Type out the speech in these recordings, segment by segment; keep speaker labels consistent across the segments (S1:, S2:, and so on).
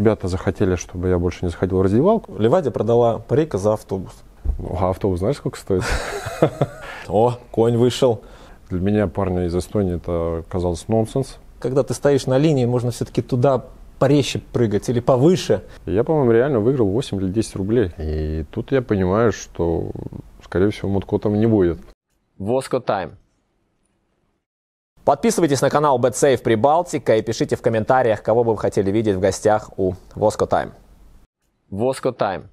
S1: Ребята захотели, чтобы я больше не заходил в раздевалку.
S2: Ливадия продала парика за автобус.
S1: Ну, а автобус знаешь, сколько стоит?
S2: О, конь вышел.
S1: Для меня, парня из Эстонии, это казалось нонсенс.
S2: Когда ты стоишь на линии, можно все-таки туда порезче прыгать или повыше.
S1: Я, по-моему, реально выиграл 8 или 10 рублей. И тут я понимаю, что, скорее всего, мудко-там не будет.
S2: Воско Тайм. Подписывайтесь на канал BetSafe Прибалтика и пишите в комментариях, кого бы вы хотели видеть в гостях у Воско Тайм. Воско Тайм.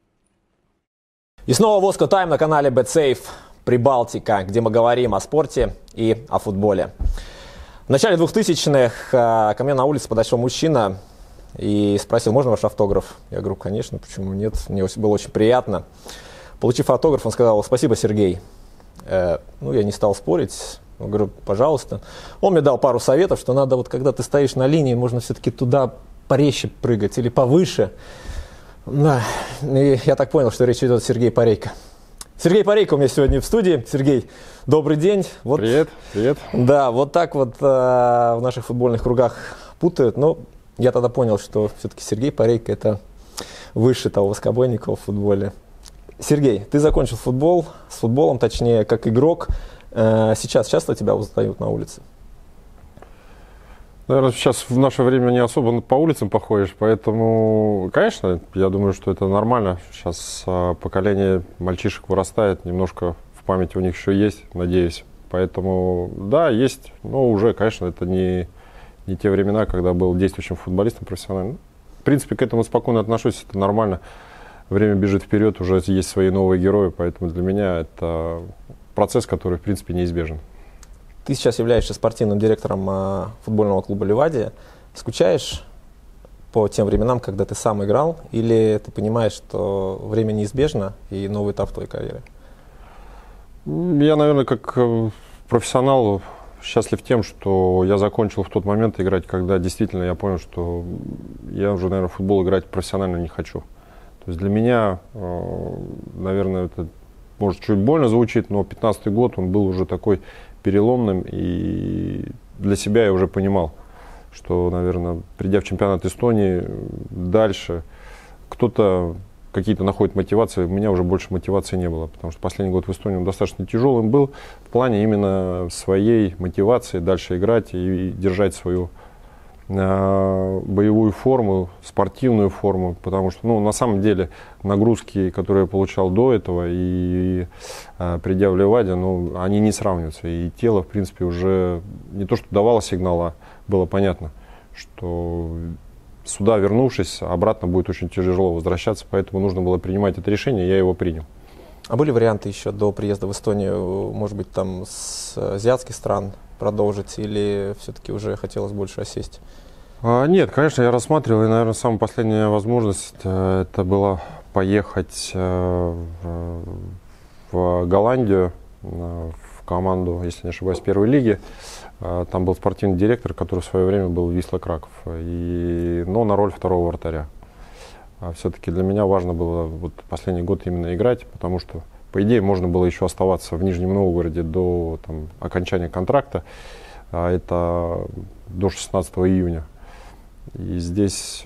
S2: И снова Воско Тайм на канале BetSafe Прибалтика, где мы говорим о спорте и о футболе. В начале 2000-х ко мне на улице подошел мужчина и спросил: можно ваш автограф? Я говорю: конечно, почему нет, мне было очень приятно. Получив автограф, он сказал: спасибо, Сергей. Ну, я не стал спорить, я говорю: пожалуйста. Он мне дал пару советов, что надо, вот когда ты стоишь на линии, можно все-таки туда порезче прыгать или повыше. Да. И я так понял, что речь идет о Сергее Парейко. Сергей Парейко у меня сегодня в студии. Сергей, добрый день. Вот,
S1: Привет, привет.
S2: Да, вот так вот в наших футбольных кругах путают. Но я тогда понял, что все-таки Сергей Парейко — это выше того воскобойника в футболе. Сергей, ты закончил футбол, с футболом, точнее, как игрок. Сейчас часто тебя узнают на улице?
S1: Наверное, сейчас в наше время не особо по улицам походишь, поэтому, конечно, я думаю, что это нормально. Сейчас поколение мальчишек вырастает, немножко в памяти у них еще есть, надеюсь. Поэтому, да, есть, но уже, конечно, это не те времена, когда был действующим футболистом профессиональным. В принципе, к этому спокойно отношусь, это нормально. Время бежит вперед, уже есть свои новые герои, поэтому для меня это процесс, который, в принципе, неизбежен.
S2: Ты сейчас являешься спортивным директором футбольного клуба «Ливадия». Скучаешь по тем временам, когда ты сам играл, или ты понимаешь, что время неизбежно и новый этап в твоей карьере?
S1: Я, наверное, как профессионал счастлив тем, что я закончил в тот момент играть, когда действительно я понял, что я уже, наверное, в футбол играть профессионально не хочу. То есть для меня, наверное, это может чуть больно звучит, но 15-й год, он был уже такой переломным, и для себя я уже понимал, что, наверное, придя в чемпионат Эстонии, дальше кто-то какие-то находит мотивации, у меня уже больше мотивации не было, потому что последний год в Эстонии он достаточно тяжелым был в плане именно своей мотивации дальше играть и держать свою боевую форму, спортивную форму, потому что, ну, на самом деле, нагрузки, которые я получал до этого и придя в Ливадию, ну, они не сравниваются. И тело, в принципе, уже не то, что давало сигнал, а было понятно, что сюда вернувшись, обратно будет очень тяжело возвращаться, поэтому нужно было принимать это решение, я его принял.
S2: А были варианты еще до приезда в Эстонию, может быть, там с азиатских стран продолжить, или все-таки уже хотелось больше осесть?
S1: Нет, конечно, я рассматривал, и, наверное, самая последняя возможность это была поехать в Голландию, в команду, если не ошибаюсь, первой лиги. Там был спортивный директор, который в свое время был в Висла Краков, но на роль второго вратаря. Все-таки для меня важно было вот последний год именно играть, потому что, по идее, можно было еще оставаться в Нижнем Новгороде до там, окончания контракта, а это до 16 июня. И здесь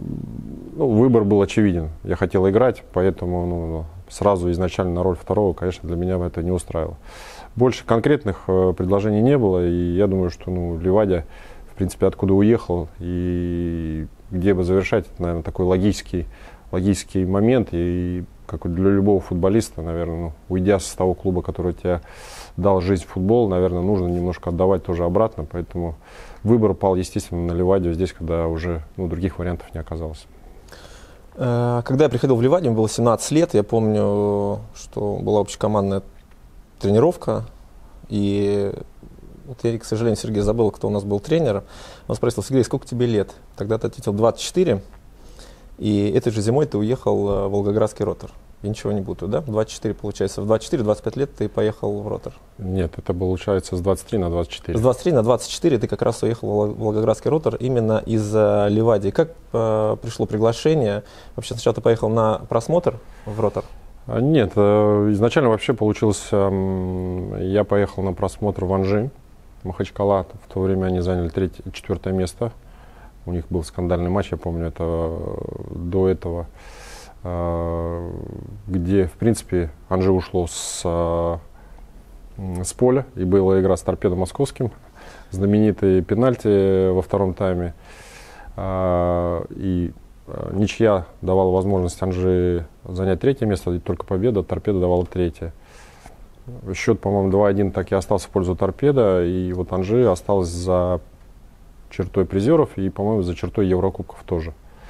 S1: выбор был очевиден. Я хотел играть, поэтому сразу изначально на роль второго, конечно, для меня это не устраивало. Больше конкретных предложений не было, и я думаю, что Ливадия, в принципе, откуда уехал и где бы завершать, это, наверное, такой логический момент. И как для любого футболиста, наверное, уйдя с того клуба, который тебе дал жизнь в футбол, наверное, нужно немножко отдавать тоже обратно. Поэтому выбор пал, естественно, на Ливадию здесь, когда уже других вариантов не оказалось.
S2: Когда я приходил в Ливадию, мне было 17 лет. Я помню, что была общекомандная тренировка. И вот я, к сожалению, Сергей, забыл, кто у нас был тренер. Он спросил: Сергей, сколько тебе лет? Тогда ты ответил 24. И этой же зимой ты уехал в Волгоградский Ротор. Я ничего не путаю, да? 24, получается. В 24-25 лет ты поехал в Ротор.
S1: Нет, это получается с 23 на 24.
S2: С 23 на 24 ты как раз уехал в Волгоградский Ротор именно из Ливадии. Как пришло приглашение? Вообще сначала ты поехал на просмотр в Ротор?
S1: Нет, изначально вообще получилось, я поехал на просмотр в Анжи, Махачкала. В то время они заняли 3-4 место У них был скандальный матч, я помню, это до этого, где, в принципе, Анжи ушло с поля, и была игра с Торпедо Московским, знаменитые пенальти во втором тайме. И ничья давала возможность Анжи занять третье место, и только победа Торпедо давала третье. Счет, по-моему, 2-1 так и остался в пользу Торпедо, и вот Анжи осталась за чертой призеров и, по-моему, за чертой Еврокубков тоже.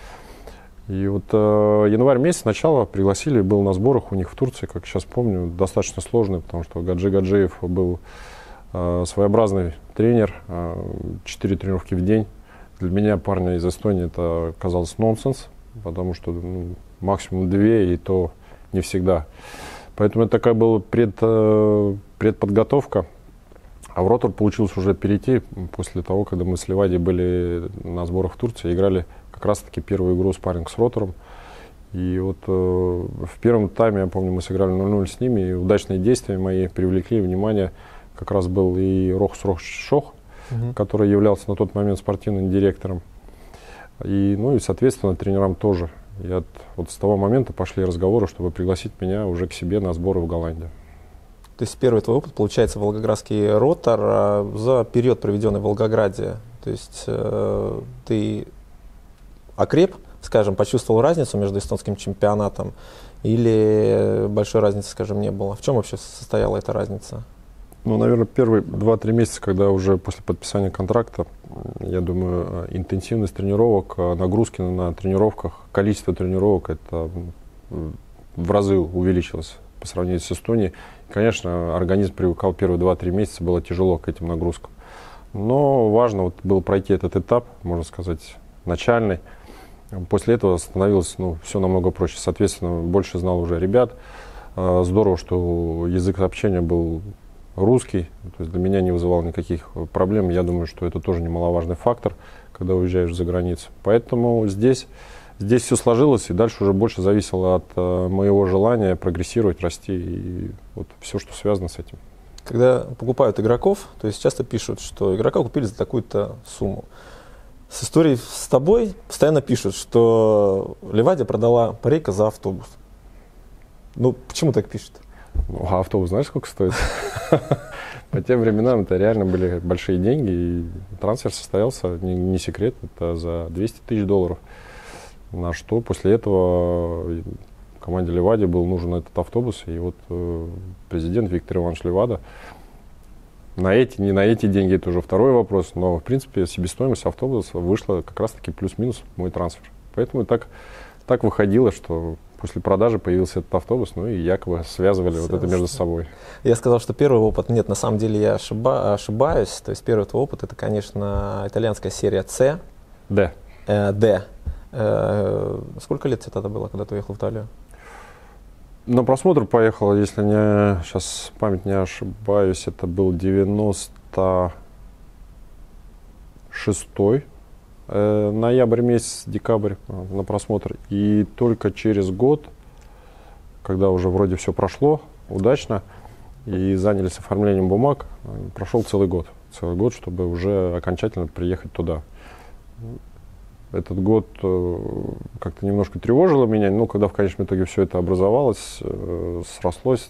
S1: И вот январь месяц, начало пригласили, был на сборах у них в Турции, как сейчас помню, достаточно сложный, потому что Гаджи Гаджиев был своеобразный тренер, 4 тренировки в день. Для меня, парня из Эстонии, это казалось нонсенс, потому что максимум 2, и то не всегда. Поэтому это такая была предподготовка. А в Ротор получилось уже перейти после того, когда мы с Ливади были на сборах в Турции, играли как раз-таки первую игру спарринг с Ротором. И вот в первом тайме, я помню, мы сыграли 0-0 с ними, и удачные действия мои привлекли внимание. Как раз был и Рохс Шох, который являлся на тот момент спортивным директором. И, ну и, соответственно, тренерам тоже. И вот с того момента пошли разговоры, чтобы пригласить меня уже к себе на сборы в Голландию.
S2: То есть первый твой опыт, получается, волгоградский Ротор за период, проведенный в Волгограде. То есть ты окреп, скажем, почувствовал разницу между эстонским чемпионатом или большой разницы, скажем, не было? В чем вообще состояла эта разница?
S1: Ну, наверное, первые 2-3 месяца, когда уже после подписания контракта, я думаю, интенсивность тренировок, нагрузки на тренировках, количество тренировок, это в разы увеличилось по сравнению с Эстонией. Конечно, организм привыкал первые 2-3 месяца, было тяжело к этим нагрузкам. Но важно вот было пройти этот этап, можно сказать, начальный. После этого становилось все намного проще. Соответственно, больше знал уже ребят. Здорово, что язык общения был русский, то есть для меня не вызывал никаких проблем. Я думаю, что это тоже немаловажный фактор, когда уезжаешь за границу. Поэтому здесь все сложилось, и дальше уже больше зависело от моего желания прогрессировать, расти и вот все, что связано с этим.
S2: Когда покупают игроков, то есть часто пишут, что игрока купили за такую-то сумму. С историей с тобой постоянно пишут, что Ливадия продала Парейка за автобус. Ну, почему так пишут?
S1: Ну, а автобус знаешь, сколько стоит? По тем временам это реально были большие деньги, и трансфер состоялся, не секрет, это за 200 тысяч долларов. На что после этого команде Ливади был нужен этот автобус, и вот президент Виктор Иванович Ливада не на эти деньги, это уже второй вопрос, но в принципе себестоимость автобуса вышла как раз-таки плюс-минус мой трансфер. Поэтому так выходило, что после продажи появился этот автобус, ну и якобы связывали вот это между собой.
S2: Я сказал, что первый опыт, нет, на самом деле я ошибаюсь, то есть первый твой опыт, это, конечно, итальянская серия С.
S1: Д.
S2: Сколько лет тебе тогда было, когда ты уехал в Италию?
S1: На просмотр поехал, если сейчас память не ошибаюсь, это был 96-й. Ноябрь месяц, декабрь на просмотр. И только через год, когда уже вроде все прошло удачно и занялись оформлением бумаг, прошел целый год. Целый год, чтобы уже окончательно приехать туда. Этот год как-то немножко тревожило меня, но когда в конечном итоге все это образовалось, срослось.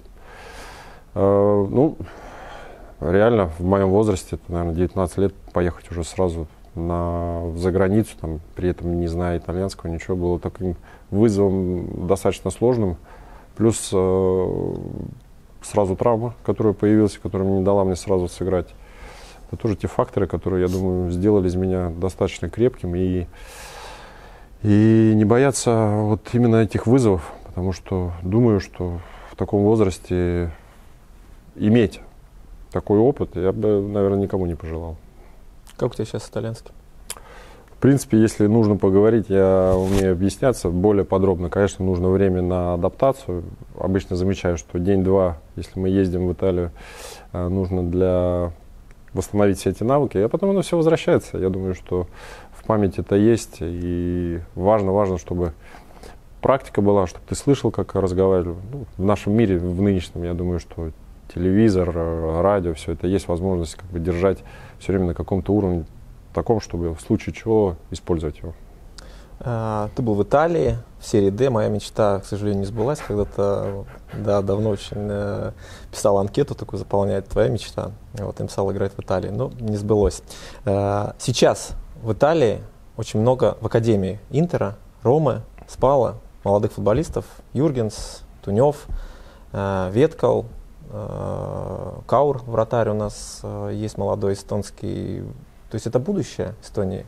S1: Реально в моем возрасте, это, наверное, 19 лет, поехать уже сразу за границу, там, при этом не зная итальянского, ничего, было таким вызовом достаточно сложным. Плюс сразу травма, которая появилась, которая не дала мне сразу сыграть. Это тоже те факторы, которые, я думаю, сделали из меня достаточно крепким и не бояться вот именно этих вызовов, потому что думаю, что в таком возрасте иметь такой опыт я бы, наверное, никому не пожелал.
S2: Как у тебя сейчас с итальянским?
S1: В принципе, если нужно поговорить, я умею объясняться более подробно. Конечно, нужно время на адаптацию. Обычно замечаю, что день-два, если мы ездим в Италию, нужно для восстановить все эти навыки, а потом оно все возвращается. Я думаю, что в памяти это есть, и важно, чтобы практика была, чтобы ты слышал, как разговаривали. В нашем мире, в нынешнем, я думаю, что телевизор, радио, все это есть возможность держать все время на каком-то уровне таком, чтобы в случае чего использовать его.
S2: Ты был в Италии, в серии D. Моя мечта, к сожалению, не сбылась. Когда-то, да, давно очень писал анкету такую заполнять. Твоя мечта. Вот, я написал играть в Италии, но не сбылось. Сейчас в Италии очень много в академии Интера, Ромы, Спала, молодых футболистов. Юргенс, Тунев, Веткал, Каур, вратарь у нас есть молодой эстонский. То есть это будущее Эстонии?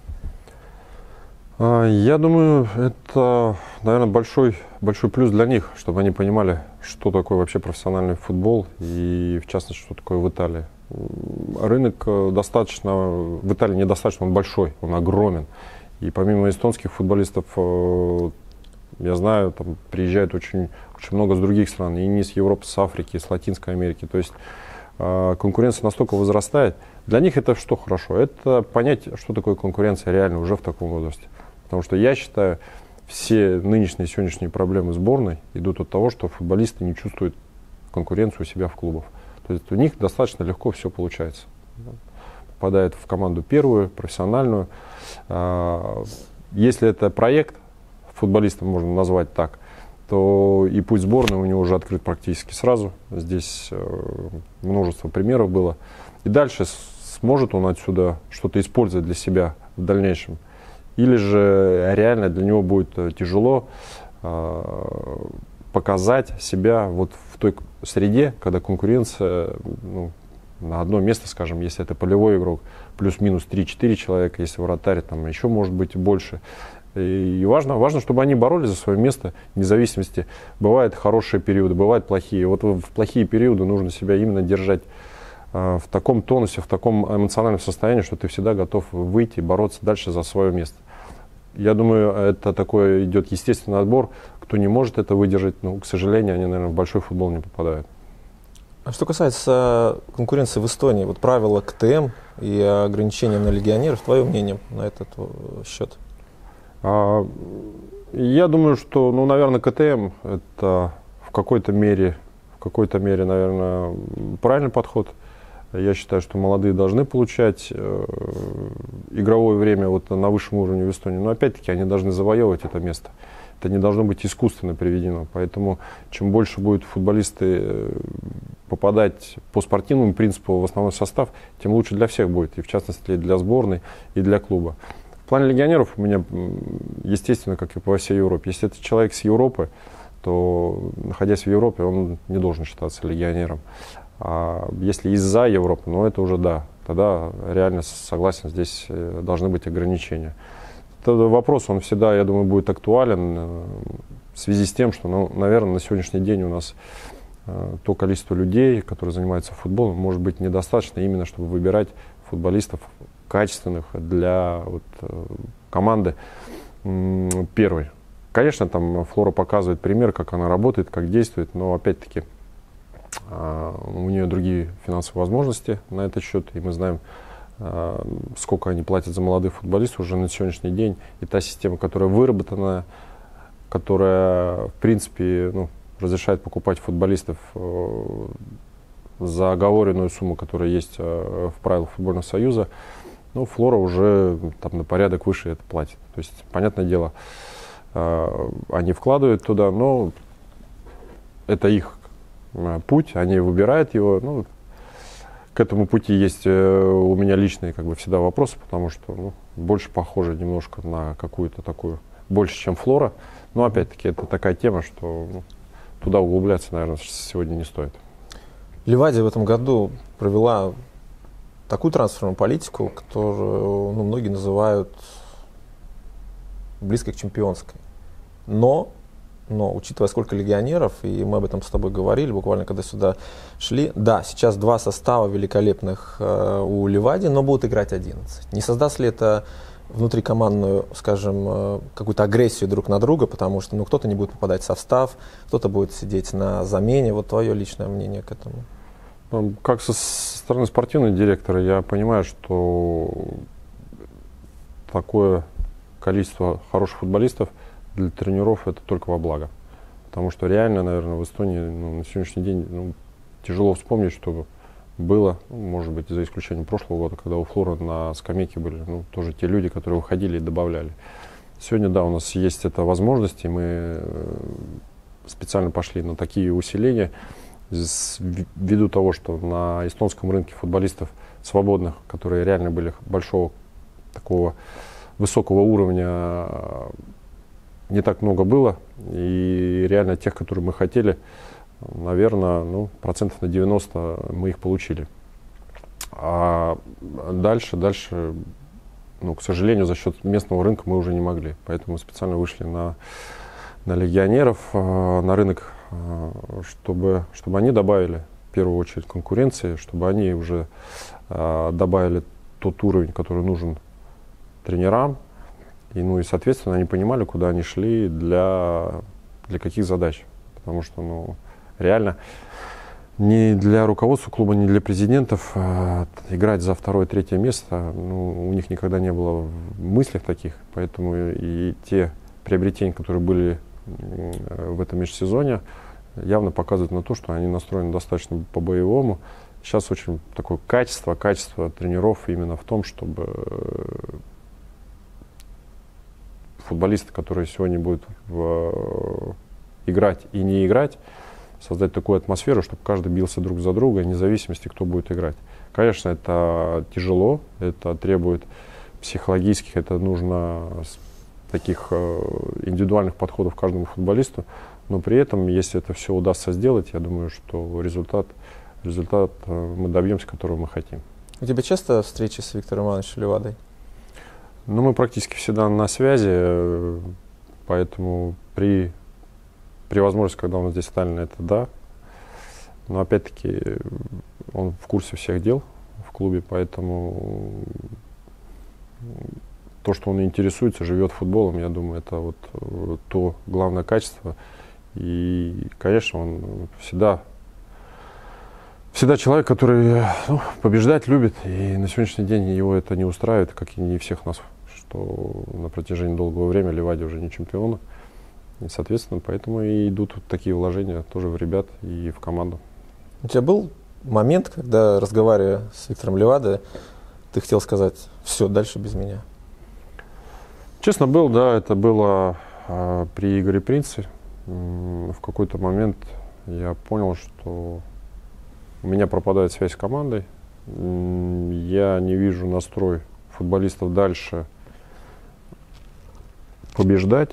S1: Я думаю, это, наверное, большой плюс для них, чтобы они понимали, что такое вообще профессиональный футбол и, в частности, что такое в Италии. Рынок достаточно, в Италии недостаточно, он большой, он огромен. И помимо эстонских футболистов, я знаю, там приезжает очень много с других стран, и не с Европы, с Африки, с Латинской Америки. То есть конкуренция настолько возрастает. Для них это что хорошо? Это понять, что такое конкуренция реально уже в таком возрасте. Потому что я считаю, все нынешние, сегодняшние проблемы сборной идут от того, что футболисты не чувствуют конкуренцию у себя в клубах. То есть у них достаточно легко все получается. Попадают в команду первую, профессиональную. Если это проект, футболистом можно назвать так, то и путь сборной у него уже открыт практически сразу. Здесь множество примеров было. И дальше сможет он отсюда что-то использовать для себя в дальнейшем. Или же реально для него будет тяжело показать себя вот в той среде, когда конкуренция на одно место, скажем, если это полевой игрок, плюс-минус 3-4 человека, если вратарь, там еще может быть больше. И важно, чтобы они боролись за свое место, вне зависимости. Бывают хорошие периоды, бывают плохие. Вот в плохие периоды нужно себя именно держать в таком тонусе, в таком эмоциональном состоянии, что ты всегда готов выйти и бороться дальше за свое место. Я думаю, это такой идет естественный отбор. Кто не может это выдержать, к сожалению, они, наверное, в большой футбол не попадают.
S2: А что касается конкуренции в Эстонии, вот правила КТМ и ограничения на легионеров, твое мнение на этот счет?
S1: Я думаю, что, наверное, КТМ это в какой-то мере, наверное, правильный подход. Я считаю, что молодые должны получать игровое время вот на высшем уровне в Эстонии. Но опять-таки они должны завоевывать это место. Это не должно быть искусственно приведено. Поэтому чем больше будут футболисты попадать по спортивному принципу в основной состав, тем лучше для всех будет. И в частности для сборной, и для клуба. В плане легионеров у меня, естественно, как и по всей Европе. Если это человек с Европы, то, находясь в Европе, он не должен считаться легионером. А если из-за Европы, это уже да, тогда реально согласен, здесь должны быть ограничения. Этот вопрос, он всегда, я думаю, будет актуален в связи с тем, что, наверное, на сегодняшний день у нас то количество людей, которые занимаются футболом, может быть недостаточно именно, чтобы выбирать футболистов качественных для команды первой. Конечно, там Флора показывает пример, как она работает, как действует, но опять-таки у нее другие финансовые возможности на этот счет, и мы знаем, сколько они платят за молодых футболистов уже на сегодняшний день. И та система, которая выработана, которая, в принципе, разрешает покупать футболистов за оговоренную сумму, которая есть в правилах футбольного союза, Флора уже там на порядок выше это платит. То есть, понятное дело, они вкладывают туда, но это их путь, они выбирают его. К этому пути есть у меня личные всегда вопросы, потому что больше похоже немножко на какую-то такую, больше, чем Флора. Но опять-таки это такая тема, что туда углубляться, наверное, сегодня не стоит.
S2: Ливадия в этом году провела такую трансферную политику, которую многие называют близкой к чемпионской. Но, учитывая, сколько легионеров, и мы об этом с тобой говорили, буквально когда сюда шли, да, сейчас два состава великолепных у Ливадии, но будут играть 11. Не создаст ли это внутрикомандную, скажем, какую-то агрессию друг на друга, потому что кто-то не будет попадать в состав, кто-то будет сидеть на замене. Вот твое личное мнение к этому?
S1: Как со стороны спортивного директора, я понимаю, что такое количество хороших футболистов для тренеров это только во благо. Потому что реально, наверное, в Эстонии на сегодняшний день тяжело вспомнить, что было, может быть, за исключением прошлого года, когда у Флора на скамейке были тоже те люди, которые выходили и добавляли. Сегодня, да, у нас есть эта возможность, и мы специально пошли на такие усиления, ввиду того, что на эстонском рынке футболистов свободных, которые реально были большого, такого высокого уровня, не так много было. И реально тех, которые мы хотели, наверное, процентов на 90 мы их получили. А дальше, к сожалению, за счет местного рынка мы уже не могли. Поэтому мы специально вышли на легионеров, на рынок, чтобы они добавили, в первую очередь, конкуренции, чтобы они уже добавили тот уровень, который нужен тренерам. И, соответственно, они понимали, куда они шли, для каких задач. Потому что, реально, ни для руководства клуба, ни для президентов играть за 2-3 место, у них никогда не было в мыслях таких. Поэтому и те приобретения, которые были в этом межсезонье, явно показывают на то, что они настроены достаточно по-боевому. Сейчас очень такое качество тренеров именно в том, чтобы футболисты, которые сегодня будут играть и не играть, создать такую атмосферу, чтобы каждый бился друг за друга, вне зависимости, кто будет играть. Конечно, это тяжело, это требует психологических, это нужно таких индивидуальных подходов к каждому футболисту, но при этом, если это все удастся сделать, я думаю, что результат мы добьемся, которого мы хотим.
S2: У тебя часто встречи с Виктором Ивановичем Левадой?
S1: Мы практически всегда на связи, поэтому при возможности, когда он здесь Сталин, это да. Но опять-таки он в курсе всех дел в клубе, поэтому то, что он интересуется, живет футболом, я думаю, это вот то главное качество. И, конечно, он всегда человек, который побеждать любит, и на сегодняшний день его это не устраивает, как и не всех нас, что на протяжении долгого времени Левади уже не чемпион. И, соответственно, поэтому и идут вот такие вложения тоже в ребят и в команду.
S2: У тебя был момент, когда, разговаривая с Виктором Левадой, ты хотел сказать: все, дальше без меня?
S1: Честно, был, да, это было при Игоре Принце. В какой-то момент я понял, что у меня пропадает связь с командой. Я не вижу настрой футболистов дальше побеждать.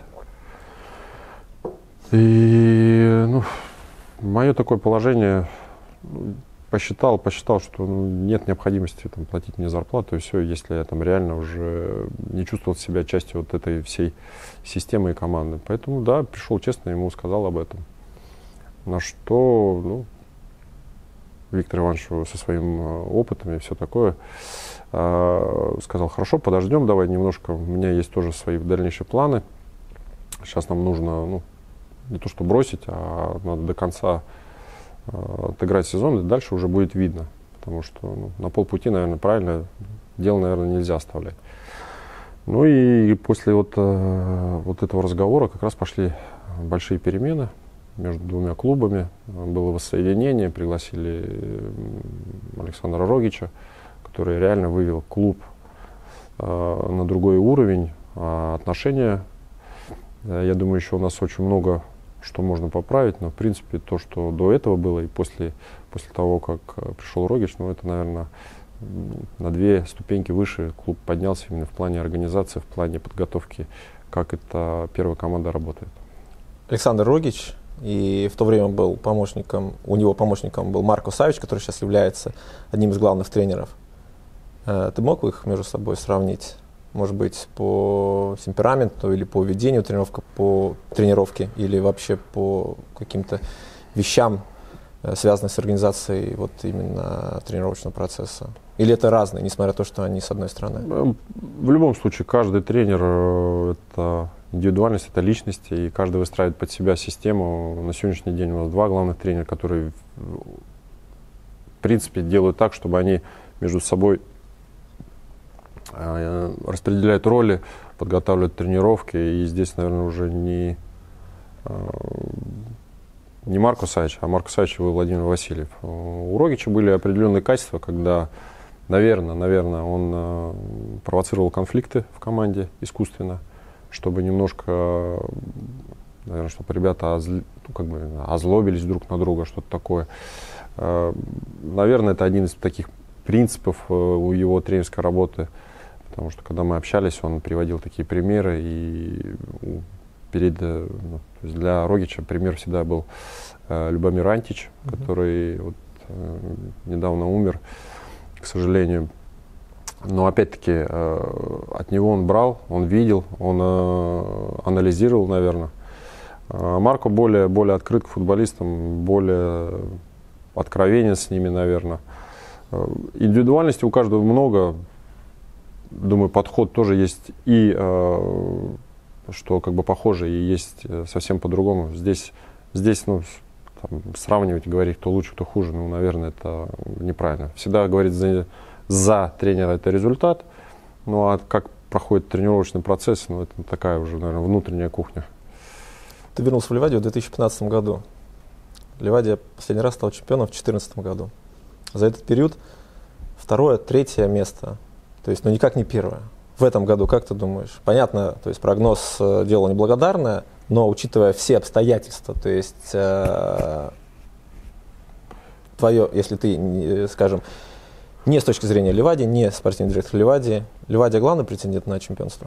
S1: И мое такое положение, посчитал, что нет необходимости платить мне зарплату, и все, если я реально уже не чувствовал себя частью вот этой всей системы и команды. Поэтому, да, пришел честно, ему сказал об этом. На что, Виктор Иванович со своим опытом и все такое сказал: хорошо, подождем, давай немножко, у меня есть тоже свои дальнейшие планы. Сейчас нам нужно, не то что бросить, а надо до конца отыграть сезон, и дальше уже будет видно. Потому что на полпути, наверное, правильно дело, наверное, нельзя оставлять. И после вот этого разговора как раз пошли большие перемены между двумя клубами. Было воссоединение, пригласили Александра Рогича, который реально вывел клуб на другой уровень. Отношения, я думаю, еще у нас очень много что можно поправить, но в принципе то, что до этого было и после того, как пришел Рогич, это, наверное, на 2 ступеньки выше клуб поднялся именно в плане организации, в плане подготовки, как эта первая команда работает.
S2: Александр Рогич, и в то время был у него помощником был Марко Савич, который сейчас является одним из главных тренеров. Ты мог их между собой сравнить? Может быть, по темпераменту или по ведению тренировки, или вообще по каким-то вещам, связанным с организацией именно тренировочного процесса? Или это разные, несмотря на то, что они с одной стороны?
S1: В любом случае, каждый тренер – это индивидуальность, это личности, и каждый выстраивает под себя систему. На сегодняшний день у нас 2 главных тренера, которые, в принципе, делают так, чтобы они между собой распределяют роли, подготавливают тренировки, и здесь, наверное, уже не Марко Савич, а Марко Савич и Владимир Васильев. У Рогича были определенные качества, когда, наверное, он провоцировал конфликты в команде искусственно, чтобы немножко, наверное, чтобы ребята озлобились друг на друга, что-то такое. Наверное, это один из таких принципов у его тренерской работы, потому что когда мы общались, он приводил такие примеры, и то есть для Рогича пример всегда был Любомир Антич, который вот, недавно умер, к сожалению. Но опять-таки от него он брал, он видел, он анализировал, наверное. Марко более открыт к футболистам, более откровенен с ними, наверное. Индивидуальности у каждого много. Думаю, подход тоже есть и что как бы похоже, и есть совсем по-другому. Здесь ну, там, сравнивать, говорить, кто лучше, кто хуже, ну, наверное, это неправильно. Всегда говорить за тренера это результат, ну а как проходит тренировочный процесс, ну, это такая уже, наверное, внутренняя кухня.
S2: Ты вернулся в Ливадию в 2015 году. Ливадия последний раз стал чемпионом в 2014 году. За этот период второе, третье место, то есть, ну, никак не первое. В этом году, как ты думаешь? Понятно, то есть прогноз дело неблагодарное, но учитывая все обстоятельства, то есть твое, если ты, скажем, не с точки зрения Ливадии, не спортивный директор Ливадия главный претендент на чемпионство?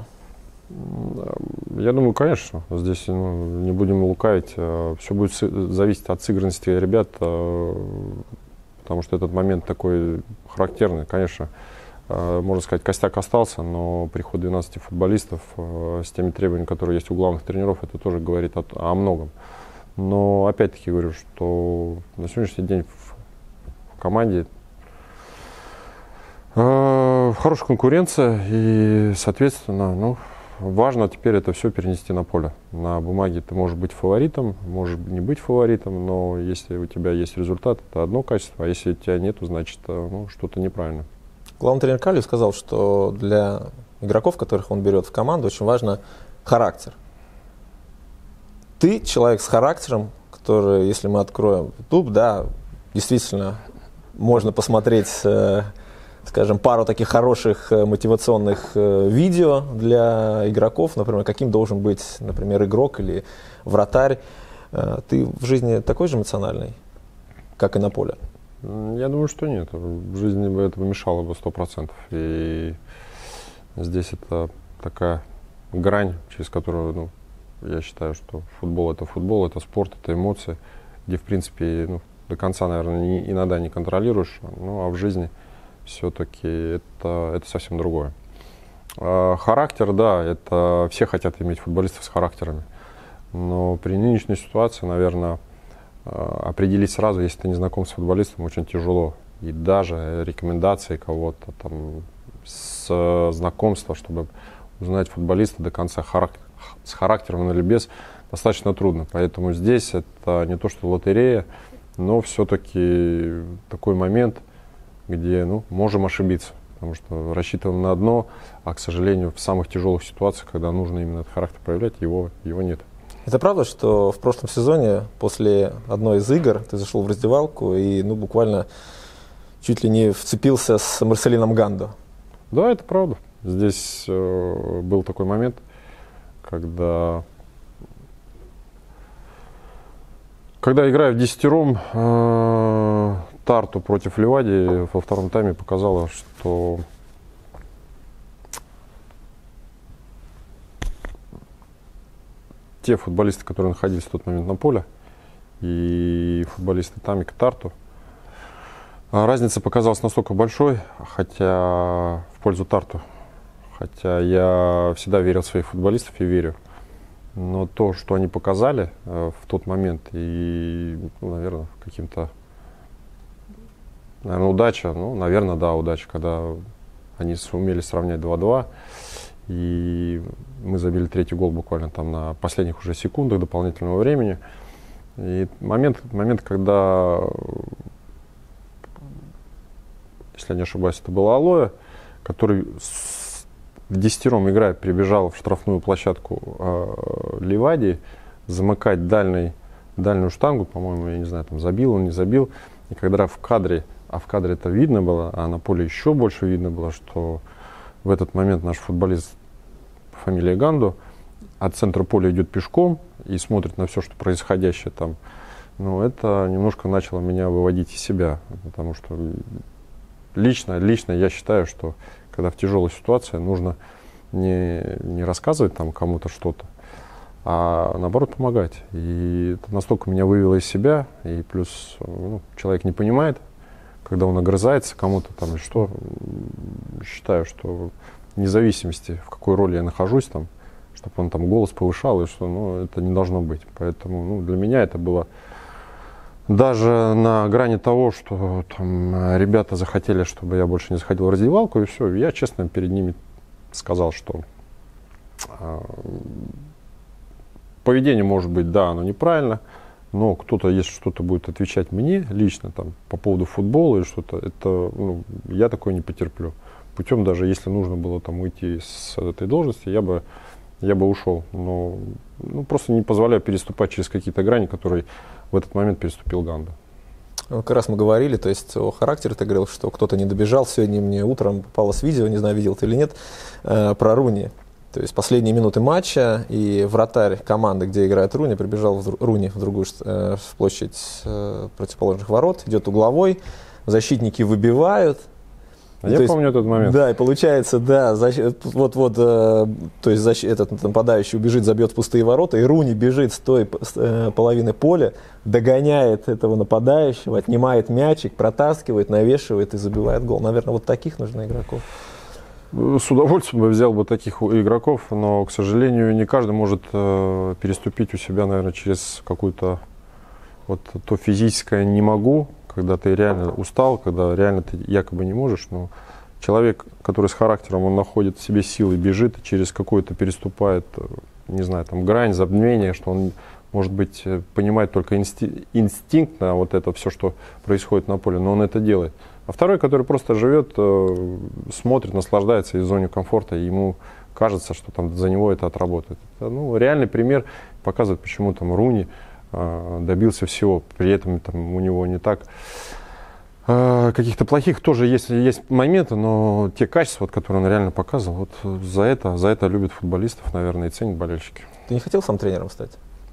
S1: Я думаю, конечно. Здесь не будем лукавить. Все будет зависеть от сыгранности ребят, потому что этот момент такой характерный, конечно. Можно сказать, костяк остался, но приход 12 футболистов с теми требованиями, которые есть у главных тренеров, это тоже говорит о многом. Но опять-таки говорю, что на сегодняшний день в команде хорошая конкуренция, и, соответственно, ну, важно теперь это все перенести на поле. На бумаге ты можешь быть фаворитом, можешь не быть фаворитом, но если у тебя есть результат, это одно качество, а если у тебя нету, значит, ну, что-то неправильно.
S2: Главный тренер Калью сказал, что для игроков, которых он берет в команду, очень важно характер. Ты человек с характером, который, если мы откроем YouTube, да, действительно можно посмотреть, скажем, пару таких хороших мотивационных видео для игроков, например, каким должен быть, например, игрок или вратарь. Ты в жизни такой же эмоциональный, как и на поле?
S1: Я думаю, что нет. В жизни бы это помешало бы 100%. И здесь это такая грань, через которую, ну, я считаю, что футбол, это спорт, это эмоции, где, в принципе, ну, до конца, наверное, иногда не контролируешь, ну, а в жизни все-таки это совсем другое. Характер, да, это все хотят иметь футболистов с характерами, но при нынешней ситуации, наверное, определить сразу, если ты не знаком с футболистом, очень тяжело. И даже рекомендации кого-то там с знакомства, чтобы узнать футболиста до конца с характером или без, достаточно трудно. Поэтому здесь это не то, что лотерея, но все-таки такой момент, где, ну, можем ошибиться. Потому что рассчитываем на одно, а, к сожалению, в самых тяжелых ситуациях, когда нужно именно этот характер проявлять, его нет.
S2: Это правда, что в прошлом сезоне после одной из игр ты зашел в раздевалку и, ну, буквально чуть ли не вцепился с Марселином Гандо?
S1: Да, это правда. Здесь был такой момент, когда играя в десятером, Тарту против Ливадии во втором тайме показала, что те футболисты, которые находились в тот момент на поле, и футболисты Тамика Тарту, разница показалась настолько большой, хотя в пользу Тарту. Хотя я всегда верил в своих футболистов и верю. Но то, что они показали в тот момент, и, ну, наверное, каким-то, наверное, удача, ну, наверное, да, удача, когда они сумели сравнять 2-2, и мы забили третий гол буквально там на последних уже секундах дополнительного времени. И момент, когда, если я не ошибаюсь, это был Алоэ, который в десятером играя прибежал в штрафную площадку Ливадии замыкать дальний дальнюю штангу, по-моему, я не знаю, там забил он, не забил. И когда в кадре, а в кадре это видно было, а на поле еще больше видно было, что в этот момент наш футболист по фамилии Ганду от центра поля идет пешком и смотрит на все, что происходящее там. Ну, это немножко начало меня выводить из себя, потому что лично я считаю, что когда в тяжелой ситуации нужно не рассказывать там кому-то что-то, а наоборот помогать. И это настолько меня вывело из себя, и плюс человек не понимает, когда он огрызается кому-то там или что. Считаю, что вне зависимости, в какой роли я нахожусь там, чтобы он там голос повышал, и что, это не должно быть. Поэтому для меня это было даже на грани того, что там ребята захотели, чтобы я больше не заходил в раздевалку, и все. Я честно перед ними сказал, что поведение может быть, да, оно неправильно, но кто-то, если что-то будет отвечать мне лично там, по поводу футбола или что-то, это, я такое не потерплю. Путем даже, если нужно было там уйти с этой должности, я бы ушел. Но просто не позволяю переступать через какие-то грани, которые в этот момент переступил Ганда.
S2: Как раз мы говорили, то есть о характере ты говорил, что кто-то не добежал. Сегодня мне утром попалось видео, не знаю, видел ты или нет, про Руни. То есть последние минуты матча, и вратарь команды, где играет Руни, прибежал Руни в другую в площадь противоположных ворот, идет угловой, защитники выбивают.
S1: Я помню этот момент.
S2: Да, и получается, да, то есть этот нападающий убежит, забьет в пустые ворота, и Руни бежит с той половины поля, догоняет этого нападающего, отнимает мячик, протаскивает, навешивает и забивает гол. Наверное, вот таких нужно игроков.
S1: С удовольствием бы взял бы таких игроков, но, к сожалению, не каждый может переступить у себя, наверное, через какую-то то физическое «не могу», когда ты реально устал, когда реально ты якобы не можешь, но человек, который с характером, он находит в себе силы, бежит и через какое-то переступает, не знаю, там грань, забвения, что он, может быть, понимает только инстинктно вот это все, что происходит на поле, но он это делает. А второй, который просто живет, смотрит, наслаждается в зоне комфорта, и ему кажется, что там за него это отработает. Это, реальный пример показывает, почему там Руни добился всего. При этом там, у него не так каких-то плохих тоже есть моменты, но те качества, которые он реально показывал, вот за это любят футболистов, наверное, и ценят болельщики.
S2: Ты не хотел сам тренером стать?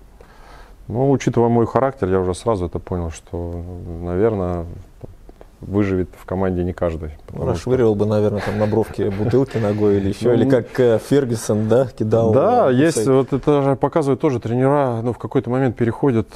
S1: Учитывая мой характер, я уже сразу это понял, что, наверное, выживет в команде не каждый.
S2: Расшвыривал бы, наверное, там на бровке бутылки ногой или еще, или как Фергюсон, да, кидал.
S1: Да, есть, вот это же показывает тоже тренера, в какой-то момент переходят,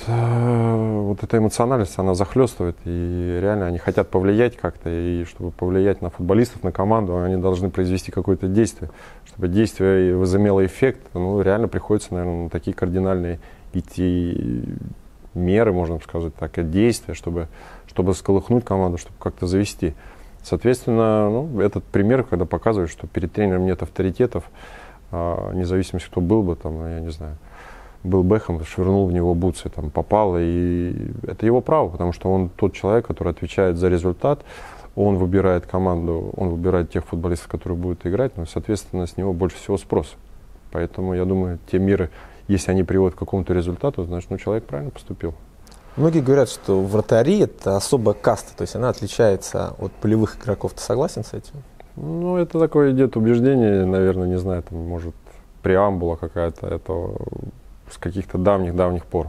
S1: вот эта эмоциональность, она захлестывает, и реально они хотят повлиять как-то, и чтобы повлиять на футболистов, на команду, они должны произвести какое-то действие. Чтобы действие возымело эффект, реально приходится, наверное, на такие кардинальные идти меры, можно сказать так, и действия, чтобы всколыхнуть команду, чтобы как-то завести. Соответственно, этот пример, когда показывает, что перед тренером нет авторитетов, независимо, кто был бы, там, я не знаю, был Бэхэм, швырнул в него бутсы, там, попал, и это его право, потому что он тот человек, который отвечает за результат, он выбирает команду, он выбирает тех футболистов, которые будут играть, соответственно, с него больше всего спрос. Поэтому, я думаю, те меры, если они приводят к какому-то результату, значит, человек правильно поступил.
S2: Многие говорят, что вратари – это особая каста, то есть она отличается от полевых игроков. Ты согласен с этим?
S1: Это такое идет убеждение, наверное, не знаю, там, может, преамбула какая-то, это с каких-то давних пор.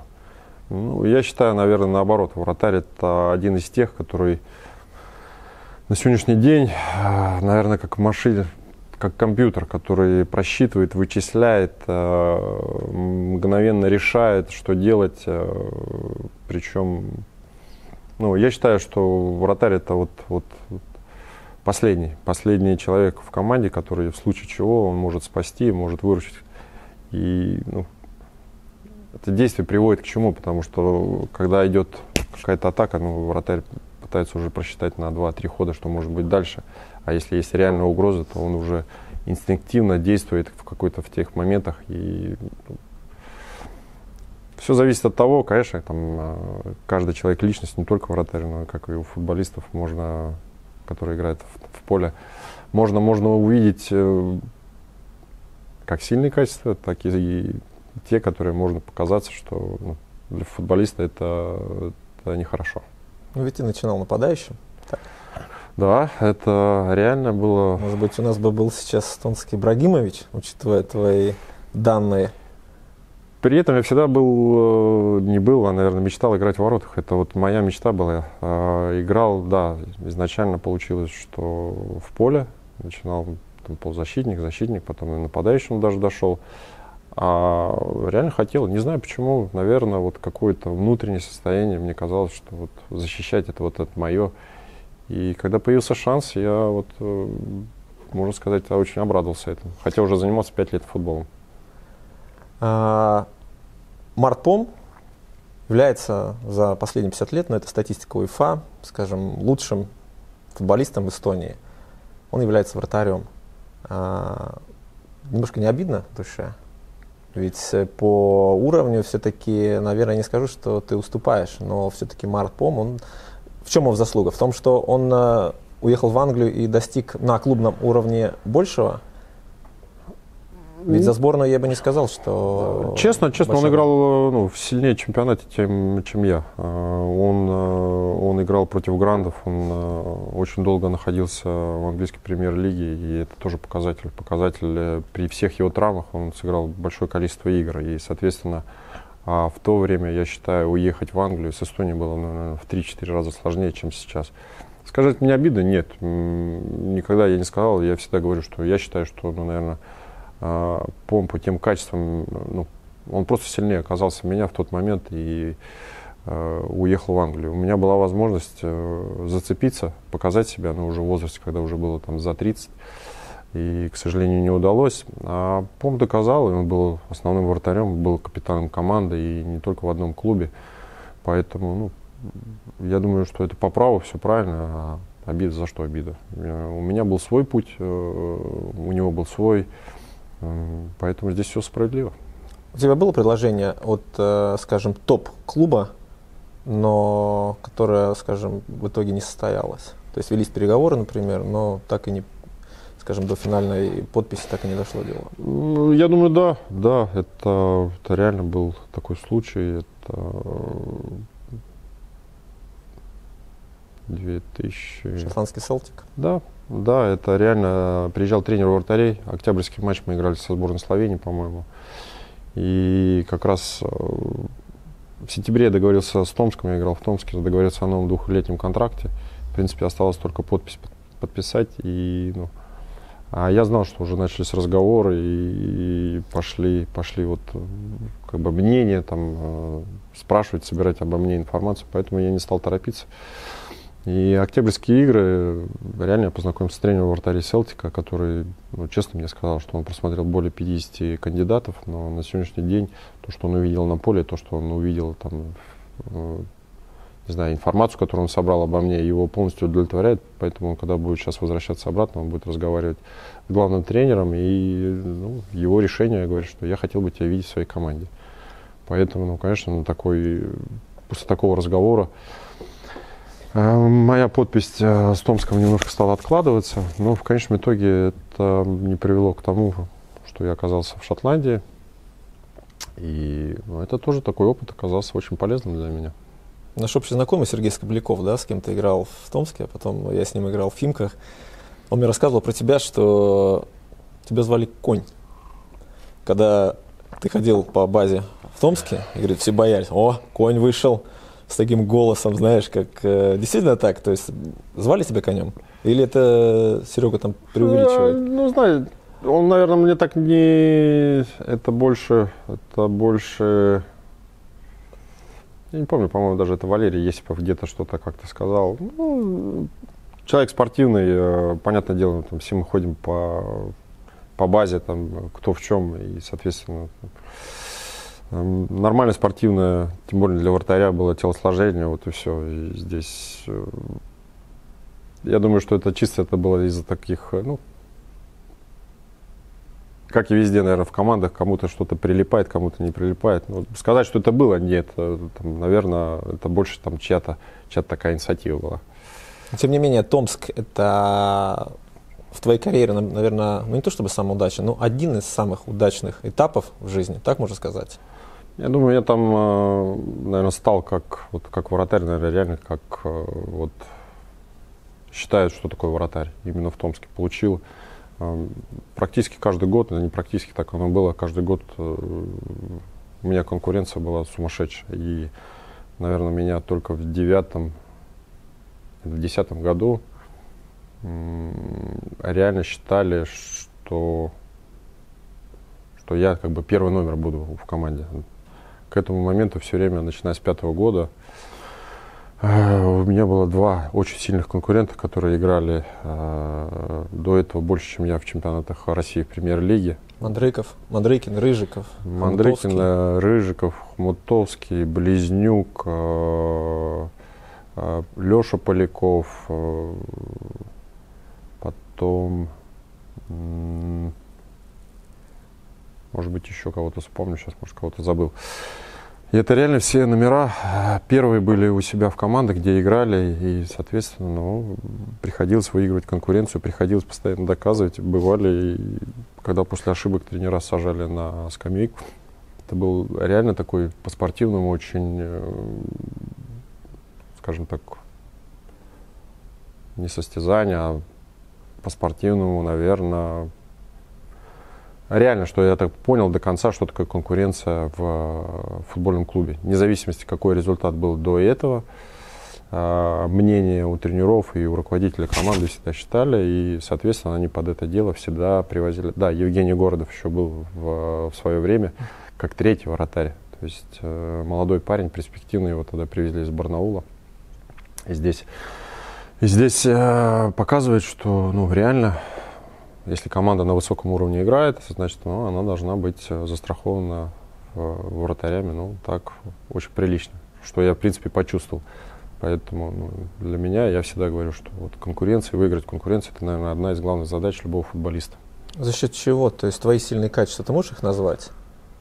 S1: Я считаю, наверное, наоборот, вратарь – это один из тех, который на сегодняшний день, наверное, как машина, как компьютер, который просчитывает, вычисляет, мгновенно решает, что делать. Причем, я считаю, что вратарь это вот последний человек в команде, который в случае чего он может спасти, может выручить. И это действие приводит к чему? Потому что когда идет какая-то атака, вратарь пытается уже просчитать на 2-3 хода, что может быть дальше. А если есть реальная угроза, то он уже инстинктивно действует в тех моментах. И все зависит от того, конечно, там, каждый человек личность, не только вратарь, но как и у футболистов, которые играют в поле, можно увидеть как сильные качества, так и те, которые можно показаться, что для футболиста это нехорошо.
S2: Ну, ведь ты начинал нападающим. Так.
S1: Да, это реально было...
S2: Может быть, у нас бы был сейчас эстонский Ибрагимович, учитывая твои данные.
S1: При этом я всегда наверное, мечтал играть в воротах. Это вот моя мечта была. Играл, да, изначально получилось, что в поле. Начинал там, полузащитник, защитник, потом и нападающим даже дошел. А реально хотел, не знаю почему, наверное, вот какое-то внутреннее состояние, мне казалось, что вот защищать это мое. И когда появился шанс, я вот, можно сказать, очень обрадовался этому. Хотя уже занимался 5 лет футболом.
S2: Мартпом является за последние 50 лет, но это статистика УЕФА, скажем, лучшим футболистом в Эстонии. Он является вратарем. Немножко не обидно в душе? Ведь по уровню все-таки, наверное, не скажу, что ты уступаешь, но все-таки Мартпом, в чем его заслуга? В том, что он уехал в Англию и достиг на клубном уровне большего? Ведь за сборную я бы не сказал, что...
S1: Честно, он играл сильнее в чемпионате, чем я. Он играл против грандов, он очень долго находился в английской премьер-лиге, и это тоже показатель. При всех его травмах он сыграл большое количество игр, и, соответственно, в то время, я считаю, уехать в Англию с Эстонии было, наверное, в 3-4 раза сложнее, чем сейчас. Сказать мне обидно? Нет. Никогда я не сказал, я всегда говорю, что я считаю, что, наверное, по тем качествам, он просто сильнее оказался меня в тот момент и уехал в Англию. У меня была возможность зацепиться, показать себя, но уже в возрасте, когда уже было там за 30, и, к сожалению, не удалось. А Пом доказал, и он был основным вратарем, был капитаном команды, и не только в одном клубе. Поэтому, я думаю, что это по праву, все правильно, а обида за что обида? У меня был свой путь, у него был свой. Поэтому здесь все справедливо.
S2: У тебя было предложение от, скажем, топ-клуба, но которое, скажем, в итоге не состоялось? То есть велись переговоры, например, но так и не, скажем, до финальной подписи так и не дошло дело.
S1: Я думаю, да, это реально был такой случай. Это 2000...
S2: Шотландский Селтик?
S1: Да, это реально приезжал тренер вратарей. Октябрьский матч мы играли со сборной Словении, по-моему. И как раз в сентябре я договорился с Томском, я играл в Томске, договорился о новом 2-летнем контракте. В принципе, осталось только подпись подписать. А я знал, что уже начались разговоры и пошли вот как бы мнения, там, спрашивать, собирать обо мне информацию, поэтому я не стал торопиться. И октябрьские игры, реально я познакомился с тренером вратарей Селтика, который, честно мне сказал, что он просмотрел более 50 кандидатов, но на сегодняшний день то, что он увидел на поле, то, что он увидел там, не знаю, информацию, которую он собрал обо мне, его полностью удовлетворяет, поэтому он, когда будет сейчас возвращаться обратно, он будет разговаривать с главным тренером, и его решение, я говорю, что я хотел бы тебя видеть в своей команде. Поэтому, конечно, после такого разговора моя подпись с Томском немножко стала откладываться, но в конечном итоге это не привело к тому, что я оказался в Шотландии. И это тоже такой опыт оказался очень полезным для меня.
S2: Наш общий знакомый Сергей Скобляков, да, с кем ты играл в Томске, а потом я с ним играл в Химках, он мне рассказывал про тебя, что тебя звали Конь. Когда ты ходил по базе в Томске, и говорит, все боялись, Конь вышел. С таким голосом, знаешь, как действительно так, то есть звали тебя Конем? Или это Серега там преувеличивает?
S1: Знаешь, он, наверное, мне так не... Это больше... Я не помню, по-моему, даже это Валерий Есипов где-то что-то как-то сказал. Человек спортивный, понятное дело, там все мы ходим по базе, там, кто в чем, и, соответственно... Нормально спортивное, тем более для вратаря, было телосложение, вот и все. И здесь, я думаю, что это было из-за таких, как и везде, наверное, в командах, кому-то что-то прилипает, кому-то не прилипает. Сказать, что это было, нет, наверное, это больше там чья-то такая инициатива была.
S2: Тем не менее, Томск — это в твоей карьере, наверное, не то чтобы самая удача, но один из самых удачных этапов в жизни, так можно сказать?
S1: Я думаю, я там, наверное, стал как вратарь, наверное, реально как вот считают, что такое вратарь. Именно в Томске получил практически каждый год, не практически так оно было, каждый год у меня конкуренция была сумасшедшая. И, наверное, меня только в 9-м, в 10-м году реально считали, что я как бы первый номер буду в команде. К этому моменту все время, начиная с 5-го года, у меня было два очень сильных конкурента, которые играли до этого больше, чем я в чемпионатах России в премьер-лиге.
S2: Мандрыкин, Рыжиков.
S1: Мандрыкин, Рыжиков, Хмутовский, Близнюк, Леша Поляков, потом, может быть, еще кого-то вспомню, сейчас, может, кого-то забыл. И это реально все номера первые были у себя в командах, где играли, и, соответственно, приходилось выигрывать конкуренцию, приходилось постоянно доказывать. Бывали, когда после ошибок тренера сажали на скамейку. Это был реально такой по-спортивному очень, скажем так, не состязание, а по-спортивному, наверное. Реально, что я так понял до конца, что такое конкуренция в футбольном клубе. Вне зависимости, какой результат был до этого, мнение у тренеров и у руководителя команды всегда считали, и, соответственно, они под это дело всегда привозили. Да, Евгений Городов еще был в свое время как третий вратарь. То есть молодой парень, перспективный, его тогда привезли из Барнаула. И здесь показывает, что реально, если команда на высоком уровне играет, значит, она должна быть застрахована вратарями, так очень прилично, что я, в принципе, почувствовал. Поэтому для меня, я всегда говорю, что выиграть конкуренцию, это, наверное, одна из главных задач любого футболиста.
S2: За счет чего? То есть твои сильные качества, ты можешь их назвать?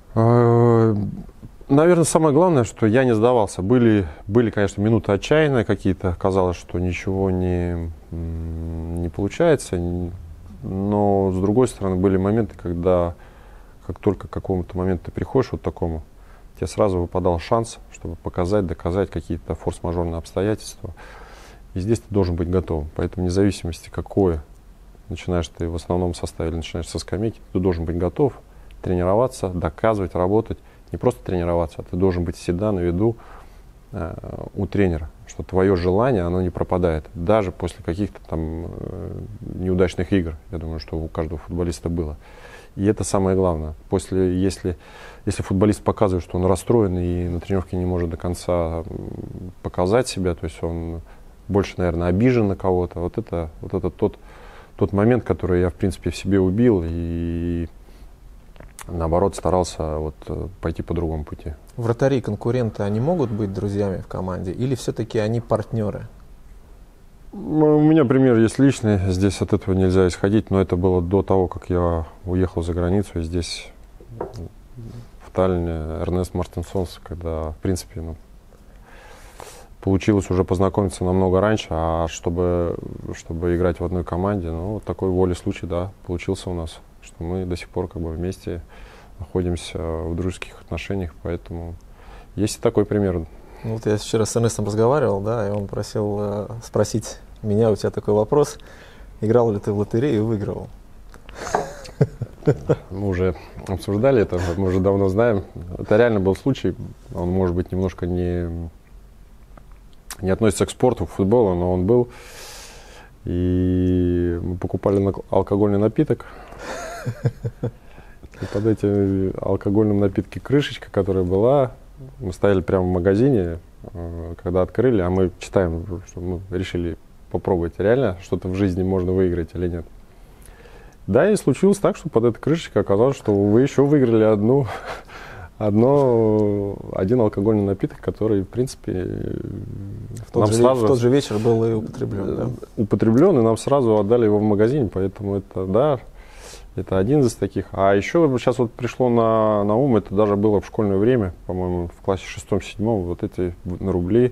S1: Наверное, самое главное, что я не сдавался. Были, конечно, минуты отчаянные какие-то, казалось, что ничего не получается. Но, с другой стороны, были моменты, когда, как только к какому-то моменту ты приходишь вот такому, тебе сразу выпадал шанс, чтобы доказать какие-то форс-мажорные обстоятельства. И здесь ты должен быть готовым. Поэтому, вне зависимости, какое начинаешь ты в основном составе или начинаешь со скамейки, ты должен быть готов тренироваться, доказывать, работать. Не просто тренироваться, а ты должен быть всегда на виду у тренера, что твое желание, оно не пропадает. Даже после каких-то там неудачных игр, я думаю, что у каждого футболиста было. И это самое главное. Если футболист показывает, что он расстроен и на тренировке не может до конца показать себя, то есть он больше, наверное, обижен на кого-то, вот это тот момент, который я, в принципе, в себе убил и наоборот старался пойти по другому пути.
S2: Вратари, конкуренты, они могут быть друзьями в команде или все-таки они партнеры?
S1: У меня пример есть личный, здесь от этого нельзя исходить, но это было до того, как я уехал за границу, и здесь, в Таллине, Эрнест Мартинсонс, когда, в принципе, получилось уже познакомиться намного раньше, а чтобы играть в одной команде, такой волей случай, да, получился у нас, что мы до сих пор вместе находимся в дружеских отношениях, поэтому есть и такой пример.
S2: Я вчера с Эрнестом разговаривал, да, и он просил спросить меня, у тебя такой вопрос, играл ли ты в лотерею и выигрывал?
S1: Мы уже обсуждали это, мы уже давно знаем. Это реально был случай, он, может быть, немножко не относится к спорту, к футболу, но он был. И мы покупали алкогольный напиток. И под этим алкогольным напитком крышечка, которая была, мы стояли прямо в магазине, когда открыли, а мы читаем, что мы решили попробовать, реально что-то в жизни можно выиграть или нет. Да, и случилось так, что под этой крышечкой оказалось, что вы еще выиграли один алкогольный напиток, который, в принципе,
S2: в тот же вечер был и употреблен. Да?
S1: Употреблен, и нам сразу отдали его в магазине, поэтому это один из таких. А еще сейчас пришло на ум, это даже было в школьное время, по-моему, в классе 6-7, эти на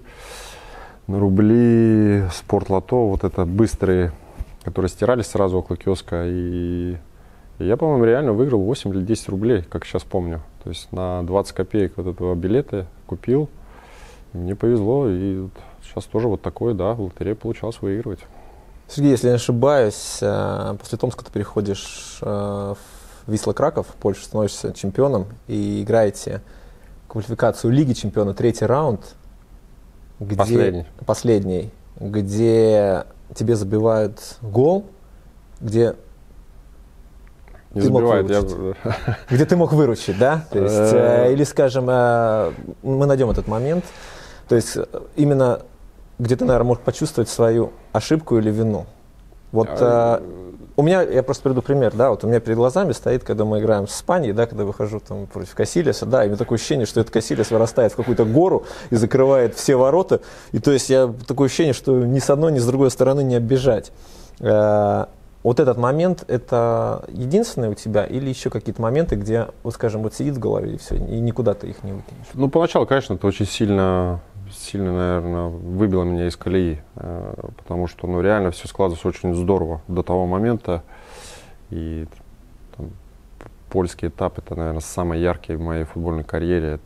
S1: рубли спортлото, это быстрые, которые стирались сразу около киоска, и И я, по-моему, реально выиграл 8 или 10 рублей, как сейчас помню. То есть на 20 копеек вот этого билета купил. Мне повезло, и вот сейчас тоже вот такое, да, в лотерее получалось выигрывать.
S2: Сергей, если я не ошибаюсь, после Томска ты переходишь в Висла Краков, в Польшу, становишься чемпионом и играете квалификацию Лиги Чемпионов, 3-й раунд, где, последний, где тебе забивают гол, где
S1: не
S2: ты
S1: забивает,
S2: где ты мог выручить, да? То есть, или, скажем, мы найдем этот момент, то есть именно где ты, наверное, мог почувствовать свою ошибку или вину. Вот у меня, я просто приведу пример, да, вот у меня перед глазами стоит, когда мы играем с Испанией, да, когда выхожу там против Касильяса, да, и у меня такое ощущение, что этот Касильяс вырастает в какую-то гору и закрывает все ворота, и то есть я такое ощущение, что ни с одной, ни с другой стороны не оббежать. Вот этот момент, это единственный у тебя или еще какие-то моменты, где, вот скажем, вот сидит в голове и все, и никуда ты их не выкинешь?
S1: Ну, поначалу, конечно, это очень сильно, наверное, выбило меня из колеи, потому что, ну, реально все складывалось очень здорово до того момента, и там, польский этап, это, наверное, самый яркий в моей футбольной карьере.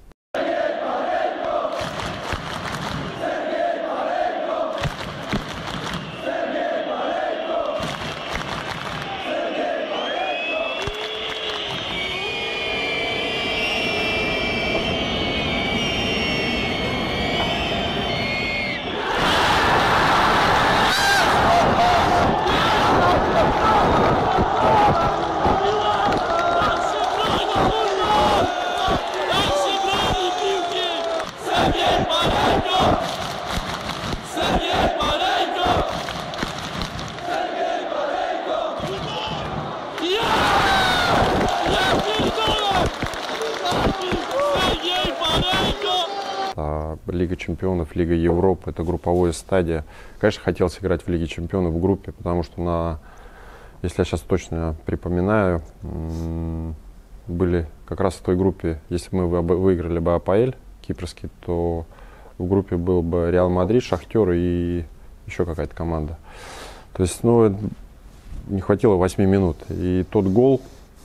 S1: Лига чемпионов, Лига Европы, это групповая стадия. Конечно, хотелось играть в Лиге чемпионов в группе, потому что если я сейчас точно припоминаю, были как раз в той группе, если мы выиграли бы АПЛ кипрский, то в группе был бы Реал Мадрид, Шахтер и еще какая-то команда. То есть, ну, не хватило 8 минут. И тот гол,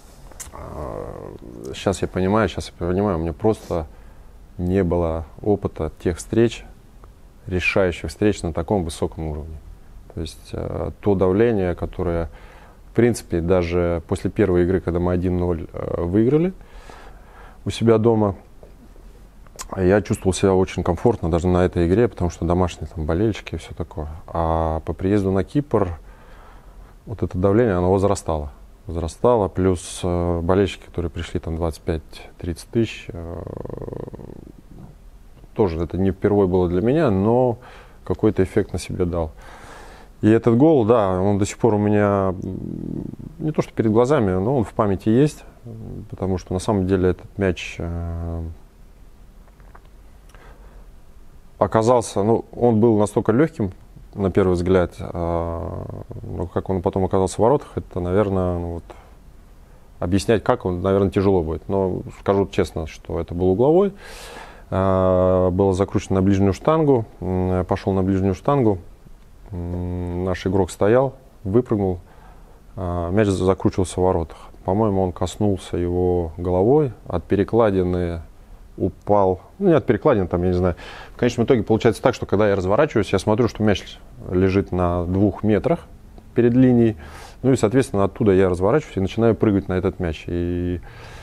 S1: сейчас я понимаю, у меня просто не было опыта тех встреч, решающих встреч на таком высоком уровне. То есть то давление, которое, в принципе, даже после первой игры, когда мы 1-0 выиграли у себя дома, я чувствовал себя очень комфортно даже на этой игре, потому что домашние там болельщики и все такое. А по приезду на Кипр вот это давление, оно возрастало, плюс болельщики, которые пришли там 25-30 тысяч, тоже это не впервые было для меня, но какой-то эффект на себе дал. И этот гол, да, он до сих пор у меня не то что перед глазами, но он в памяти есть, потому что на самом деле этот мяч оказался, ну, он был настолько легким, на первый взгляд, но как он потом оказался в воротах, это, наверное, ну, вот, объяснять как, он, наверное, тяжело будет. Но скажу честно, что это был угловой, было закручено на ближнюю штангу, пошел на ближнюю штангу, наш игрок стоял, выпрыгнул, мяч закручивался в воротах. По-моему, он коснулся его головой, от перекладины упал, ну, не от перекладины, там, я не знаю. В конечном итоге получается так, что когда я разворачиваюсь, я смотрю, что мяч лежит на 2 метрах перед линией, ну и, соответственно, оттуда я разворачиваюсь и начинаю прыгать на этот мяч. И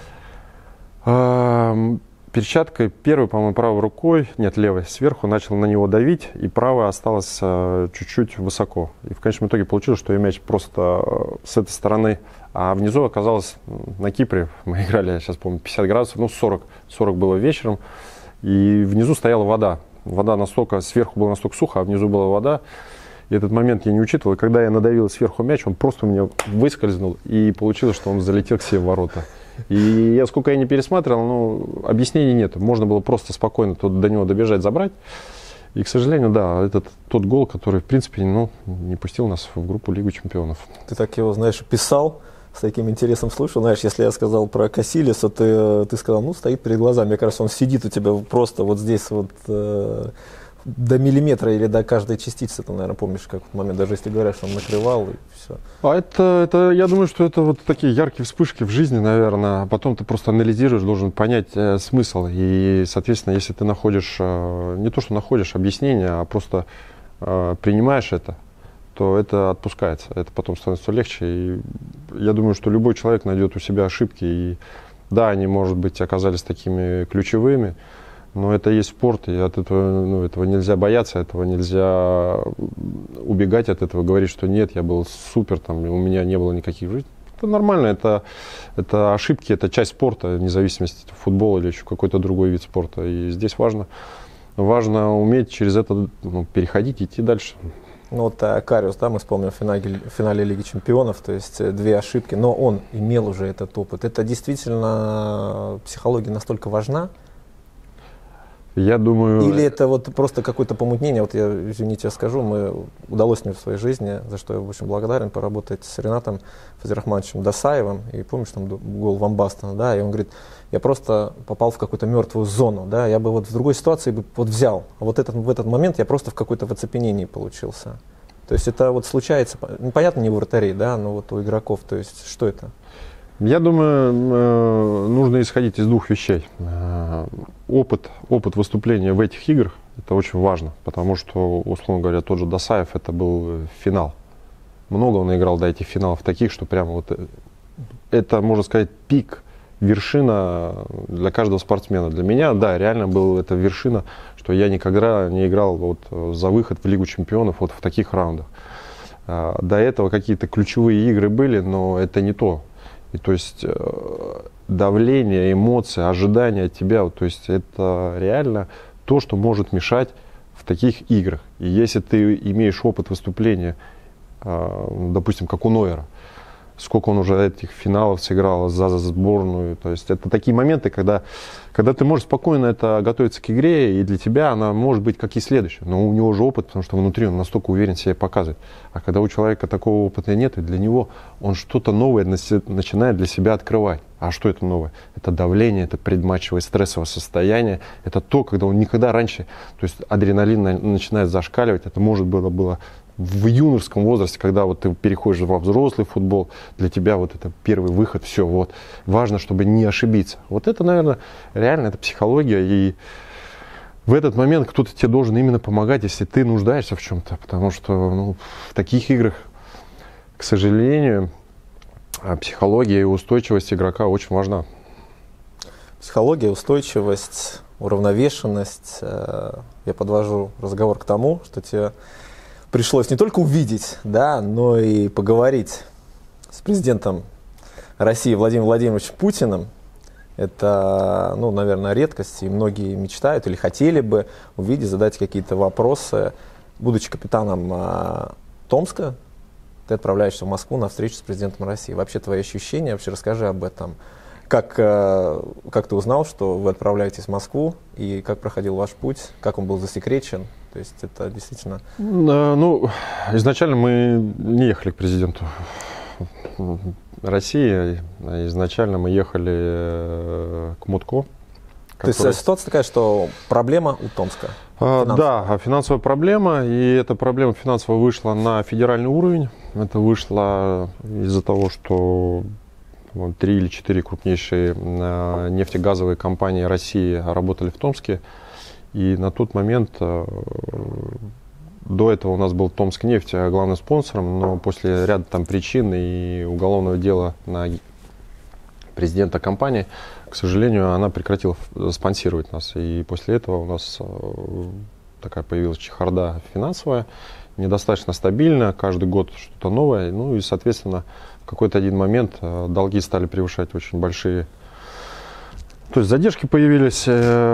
S1: перчаткой первой, по-моему, правой рукой, нет, левой, сверху начал на него давить, и правая осталась чуть-чуть высоко. И в конечном итоге получилось, что я мяч просто с этой стороны, а внизу оказалось на Кипре, мы играли, я сейчас помню, 50 градусов, ну 40 было вечером, и внизу стояла вода. Вода настолько, сверху было настолько сухо, а внизу была вода. И этот момент я не учитывал. И когда я надавил сверху мяч, он просто у меня выскользнул, и получилось, что он залетел к себе в ворота. И сколько я не пересматривал, ну, объяснений нет. Можно было просто спокойно до него добежать, забрать. И, к сожалению, да, это тот гол, который, в принципе, ну, не пустил нас в группу Лигу чемпионов.
S2: Ты так его, знаешь, писал, с таким интересом слушал. Знаешь, если я сказал про Касильяса, ты сказал, ну, стоит перед глазами. Мне кажется, он сидит у тебя просто вот здесь вот в до миллиметра или до каждой частицы, ты, наверное, помнишь, как в момент, даже если говорят, что он накрывал, и все.
S1: А это, я думаю, что это вот такие яркие вспышки в жизни, наверное, а потом ты просто анализируешь, должен понять смысл, и, соответственно, если ты находишь, не то, что находишь объяснение, а просто принимаешь это, то это отпускается, это потом становится легче, и я думаю, что любой человек найдет у себя ошибки, и да, они, может быть, оказались такими ключевыми, но это и есть спорт, и от этого, ну, этого нельзя бояться, этого нельзя убегать от этого, говорить, что нет, я был супер, там, у меня не было никаких жизней. Это нормально, это ошибки, это часть спорта, вне зависимости от футбола или еще какой-то другой вид спорта. И здесь важно уметь через это переходить, идти дальше.
S2: Ну вот Кариус, да, мы вспомним в финале Лиги Чемпионов, то есть 2 ошибки, но он имел уже этот опыт. Это действительно, психология настолько важна?
S1: Я думаю...
S2: Или это вот просто какое-то помутнение? Вот я, извините, скажу, удалось мне в своей жизни, за что я очень благодарен, поработать с Ренатом Фазирахмановичем Досаевым. И помнишь, там гол Вамбастона, да, и он говорит, я просто попал в какую-то мертвую зону, да, я бы вот в другой ситуации бы вот взял, а вот в этот момент я просто в какой-то оцепенении получился. То есть это вот случается, понятно, не у вратарей, да, но вот у игроков, то есть что это?
S1: Я думаю, нужно исходить из 2 вещей. Опыт выступления в этих играх – это очень важно, потому что, условно говоря, тот же Досаев – это был финал. Много он играл до этих финалов таких, что прямо вот это, можно сказать, пик, вершина для каждого спортсмена. Для меня, да, реально была это вершина, что я никогда не играл вот за выход в Лигу Чемпионов вот в таких раундах. До этого какие-то ключевые игры были, но это не то. И то есть давление, эмоции, ожидания от тебя, то есть это реально то, что может мешать в таких играх. И если ты имеешь опыт выступления, допустим, как у Нойера, сколько он уже этих финалов сыграл за сборную, то есть это такие моменты, когда ты можешь спокойно готовиться к игре, и для тебя она может быть как и следующая, но у него уже опыт, потому что внутри он настолько уверен себя показывает. А когда у человека такого опыта нет, и для него он что-то новое начинает для себя открывать. А что это новое? Это давление, это предматчевое стрессовое состояние, это то, когда он никогда раньше, то есть адреналин начинает зашкаливать, это может было в юношеском возрасте, когда вот ты переходишь во взрослый футбол, для тебя вот это первый выход, все, вот. Важно, чтобы не ошибиться. Вот это, наверное, реально это психология, и в этот момент кто-то тебе должен именно помогать, если ты нуждаешься в чем-то, потому что в таких играх, к сожалению, психология и устойчивость игрока очень важна.
S2: Психология, устойчивость, уравновешенность. Я подвожу разговор к тому, что тебе пришлось не только увидеть, да, но и поговорить с президентом России Владимиром Владимировичем Путиным. Это, наверное, редкость, и многие мечтают или хотели бы увидеть, задать какие-то вопросы. Будучи капитаном Томска, ты отправляешься в Москву на встречу с президентом России. Вообще твои ощущения, вообще расскажи об этом. Как ты узнал, что вы отправляетесь в Москву, и как проходил ваш путь, как он был засекречен? То есть это действительно...
S1: Изначально мы не ехали к президенту России. Изначально мы ехали к Мутко.
S2: То есть ситуация такая, что проблема у Томска?
S1: Да, финансовая проблема. И эта проблема финансовая вышла на федеральный уровень. Это вышло из-за того, что 3 или 4 крупнейшие нефтегазовые компании России работали в Томске. И на тот момент, до этого у нас был Томскнефть главным спонсором, но после ряда причин и уголовного дела на президента компании, к сожалению, она прекратила спонсировать нас. И после этого у нас такая появилась чехарда финансовая, недостаточно стабильная, каждый год что-то новое. И, соответственно, в какой-то один момент долги стали превышать очень большие. То есть задержки появились.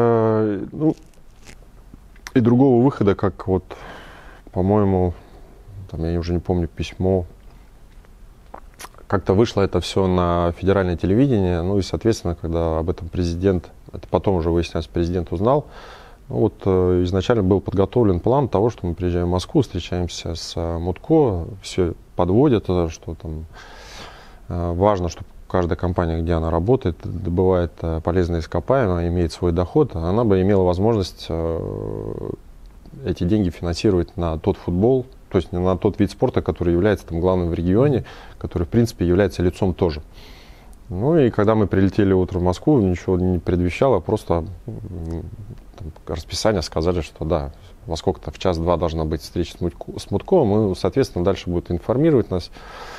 S1: И другого выхода, как по-моему, я уже не помню, письмо. Как-то вышло это все на федеральное телевидение. И, соответственно, когда об этом президент, это потом уже выяснялось, президент узнал, изначально был подготовлен план того, что мы приезжаем в Москву, встречаемся с Мутко, все подводят, что там важно, чтобы каждая компания, где она работает, добывает полезные ископаемые, имеет свой доход, она бы имела возможность эти деньги финансировать на тот футбол, то есть на тот вид спорта, который является там главным в регионе, который, в принципе, является лицом тоже. Ну и когда мы прилетели утром в Москву, ничего не предвещало, просто там, расписание сказали, что да, во сколько-то в час-два должна быть встреча с Мутковым, и, соответственно, дальше будут информировать нас.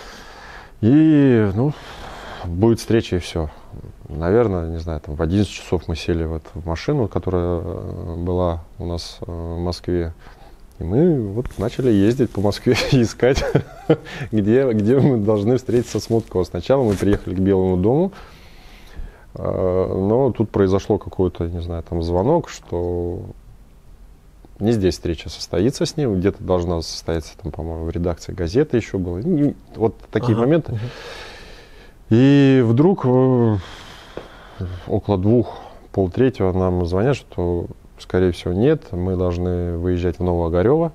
S1: И, ну, будет встреча и все. Наверное, не знаю, там в 11 часов мы сели вот в машину, которая была у нас в Москве. И мы вот начали ездить по Москве и искать, где мы должны встретиться с Мутковым. Сначала мы приехали к Белому дому, но тут произошло какой-то, не знаю, там звонок, что не здесь встреча состоится с ним, где-то должна состояться, там, по-моему, в редакции газеты еще было. Вот такие моменты. И вдруг около 2, полтретьего нам звонят, что, скорее всего, нет, мы должны выезжать в Новоогарево.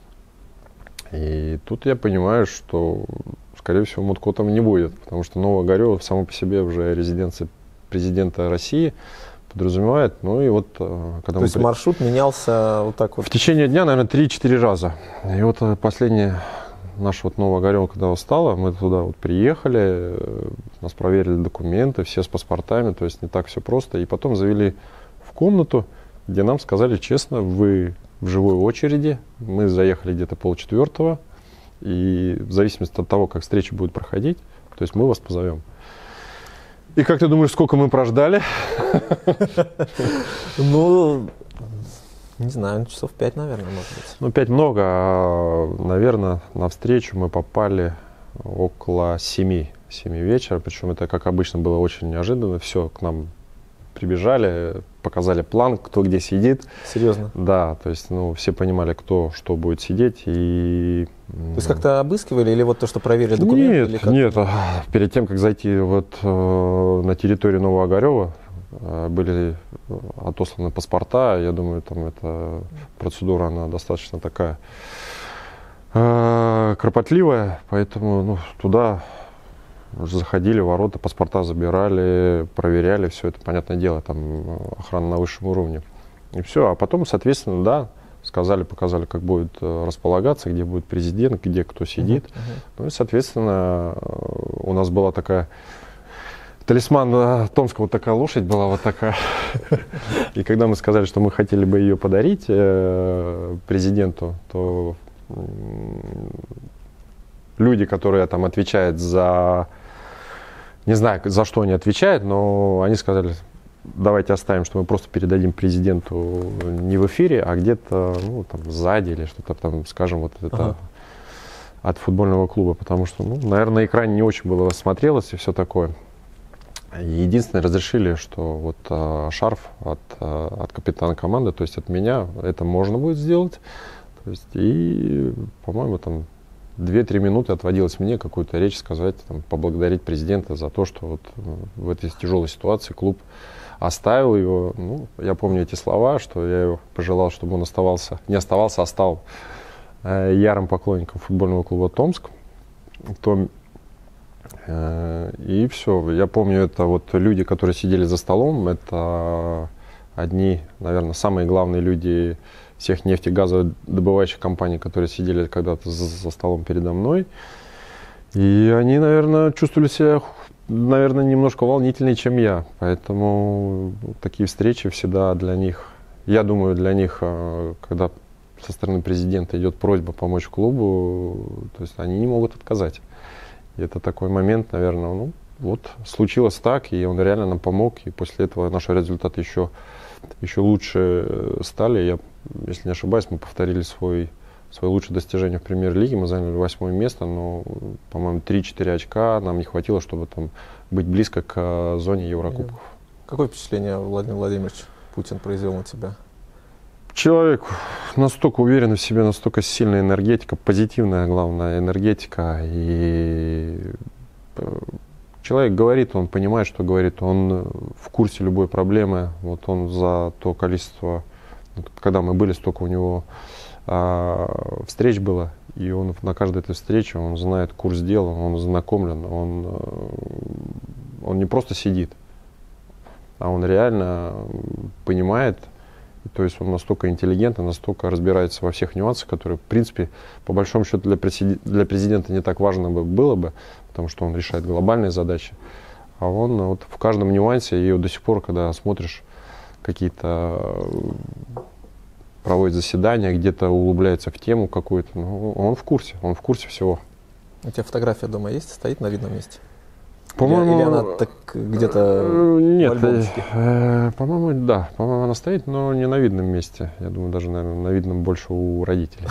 S1: И тут я понимаю, что, скорее всего, Мутко там не будет, потому что Новоогарево само по себе уже резиденция президента России подразумевает. Ну и вот, когда
S2: То есть маршрут менялся вот так вот?
S1: В течение дня, наверное, 3-4 раза. И вот последний наш вот Новоогарево, когда стало, мы туда вот приехали, нас проверили документы, все с паспортами, то есть не так все просто. И потом завели в комнату, где нам сказали честно, вы в живой очереди. Мы заехали где-то 3:30, и в зависимости от того, как встреча будет проходить, то есть мы вас позовем. И как ты думаешь, сколько мы прождали?
S2: Ну, не знаю, часов 5, наверное, может быть.
S1: Ну, 5 много. Наверное, на встречу мы попали около 7 вечера. Причем это, как обычно, было очень неожиданно. Все, к нам прибежали, показали план, кто где сидит.
S2: Серьезно?
S1: Да, то есть, ну, все понимали, кто что будет сидеть. И...
S2: То есть как-то обыскивали или вот то, что проверили документы?
S1: Нет. Перед тем, как зайти вот на территорию Новоогарева, были отосланы паспорта. Я думаю, там эта процедура, она достаточно такая кропотливая, поэтому ну, туда заходили, ворота, паспорта забирали, проверяли, все это, понятное дело, там охрана на высшем уровне. И все, а потом, соответственно, да, сказали, показали, как будет располагаться, где будет президент, где кто сидит. Ну и, соответственно, у нас была такая... Талисман Томска, вот такая лошадь была, вот такая. И когда мы сказали, что мы хотели бы ее подарить президенту, то люди, которые там отвечают за... Не знаю, за что они отвечают, но они сказали, давайте оставим, что мы просто передадим президенту не в эфире, а где-то ну, там, сзади или что-то там, скажем, вот это от футбольного клуба. Потому что, ну, наверное, на экране не очень было смотрелось и все такое. Единственное, разрешили, что вот шарф от капитана команды, то есть от меня, это можно будет сделать. То есть, и, по-моему, там 2-3 минуты отводилось мне какую-то речь сказать, там, поблагодарить президента за то, что вот в этой тяжелой ситуации клуб оставил его. Ну, я помню эти слова, что я его пожелал, чтобы он не оставался, а стал ярым поклонником футбольного клуба «Томск». И все. Я помню, это вот люди, которые сидели за столом, это одни, наверное, самые главные люди всех нефтегазодобывающих компаний, которые сидели когда-то за столом передо мной. И они, наверное, чувствовали себя, наверное, немножко волнительнее, чем я. Поэтому такие встречи всегда для них, я думаю, для них, когда со стороны президента идет просьба помочь клубу, то есть они не могут отказать. И это такой момент, наверное, ну, вот случилось так, и он реально нам помог, и после этого наши результаты еще лучше стали. Я, если не ошибаюсь, мы повторили свое лучшее достижение в премьер-лиге, мы заняли 8 место, но, по-моему, 3-4 очка нам не хватило, чтобы там быть близко к зоне Еврокубков.
S2: Какое впечатление, Владимир Владимирович, Путин произвел на тебя?
S1: Человек настолько уверенный в себе, настолько сильная энергетика, позитивная, главная энергетика. И человек говорит, он понимает, что говорит, он в курсе любой проблемы. Вот он за то количество, когда мы были, столько у него встреч было. И он на каждой этой встрече, он знает курс дела, он знакомлен, он не просто сидит, а он реально понимает То есть он настолько интеллигентный, настолько разбирается во всех нюансах, которые, в принципе, по большому счету для президента не так важно было бы, потому что он решает глобальные задачи. А он вот в каждом нюансе, и вот до сих пор, когда смотришь какие-то проводит заседания, где-то углубляется в тему какую-то, ну, он в курсе всего.
S2: У тебя фотография дома есть, стоит на видном месте?
S1: По-моему,
S2: или она так где-то
S1: нет,
S2: в альбомчике?
S1: по-моему, да. По-моему, она стоит, но не на видном месте. Я думаю, даже, наверное, на видном больше у родителей.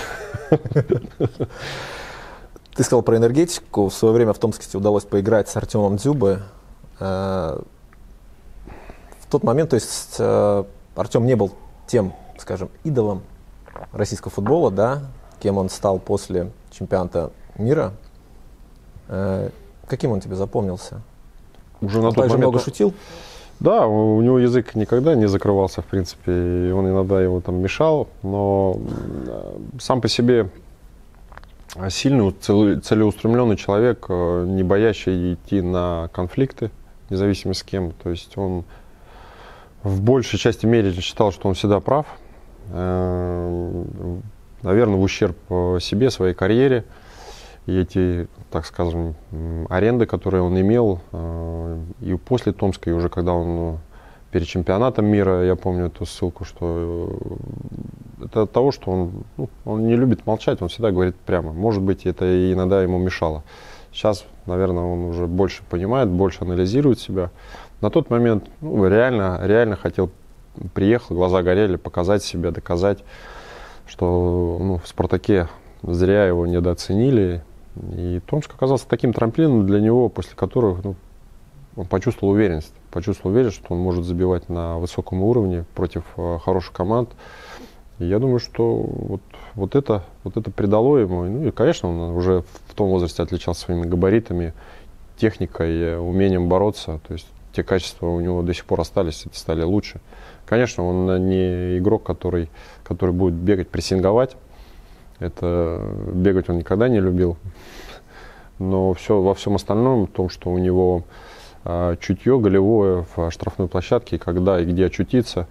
S2: Ты сказал про энергетику. В свое время в Томске тебе удалось поиграть с Артемом Дзюбой. В тот момент, то есть Артем не был тем, скажем, идолом российского футбола, да, кем он стал после чемпионата мира. Каким он тебе запомнился?
S1: Уже
S2: он
S1: на тот
S2: также
S1: момент
S2: много шутил?
S1: Да, у него язык никогда не закрывался, в принципе, и он иногда его там мешал, но сам по себе сильный, целеустремленный человек, не боящий идти на конфликты, независимо с кем. То есть он в большей части мере считал, что он всегда прав, наверное, в ущерб себе, своей карьере. И эти, так скажем, аренды, которые он имел, и после Томска, и уже когда он перед чемпионатом мира, я помню эту ссылку, что это от того, что он не любит молчать, он всегда говорит прямо. Может быть, это и иногда ему мешало. Сейчас, наверное, он уже больше понимает, больше анализирует себя. На тот момент реально хотел, приехал, глаза горели, показать себя, доказать, что в «Спартаке» зря его недооценили. И Томск оказался таким трамплином для него, после которого он почувствовал уверенность. Почувствовал уверенность, что он может забивать на высоком уровне против хороших команд. И я думаю, что вот это придало ему. Ну и, конечно, он уже в том возрасте отличался своими габаритами, техникой, умением бороться. То есть те качества у него до сих пор остались, это стали лучше. Конечно, он не игрок, который будет бегать, прессинговать. Это бегать он никогда не любил. Но во всем остальном, в том, что у него чутье голевое в штрафной площадке, когда и где очутиться,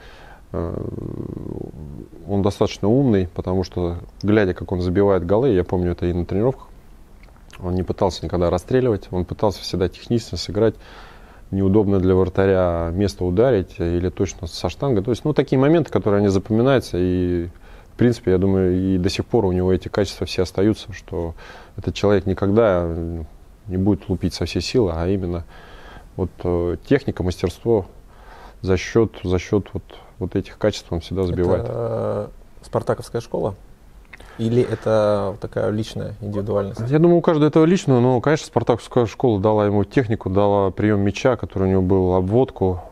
S1: он достаточно умный, потому что, глядя, как он забивает голы, я помню это и на тренировках, он не пытался никогда расстреливать, он пытался всегда технично сыграть, неудобно для вратаря место ударить или точно со штангой. То есть, такие моменты, которые они запоминаются, и в принципе, я думаю, и до сих пор у него эти качества все остаются, что этот человек никогда не будет лупить со всей силы, а именно техника, мастерство за счет вот этих качеств он всегда забивает.
S2: Это спартаковская школа? Или это такая личная индивидуальность?
S1: Я думаю, у каждого этого личного, но, конечно, спартаковская школа дала ему технику, дала прием мяча, который у него был, обводку,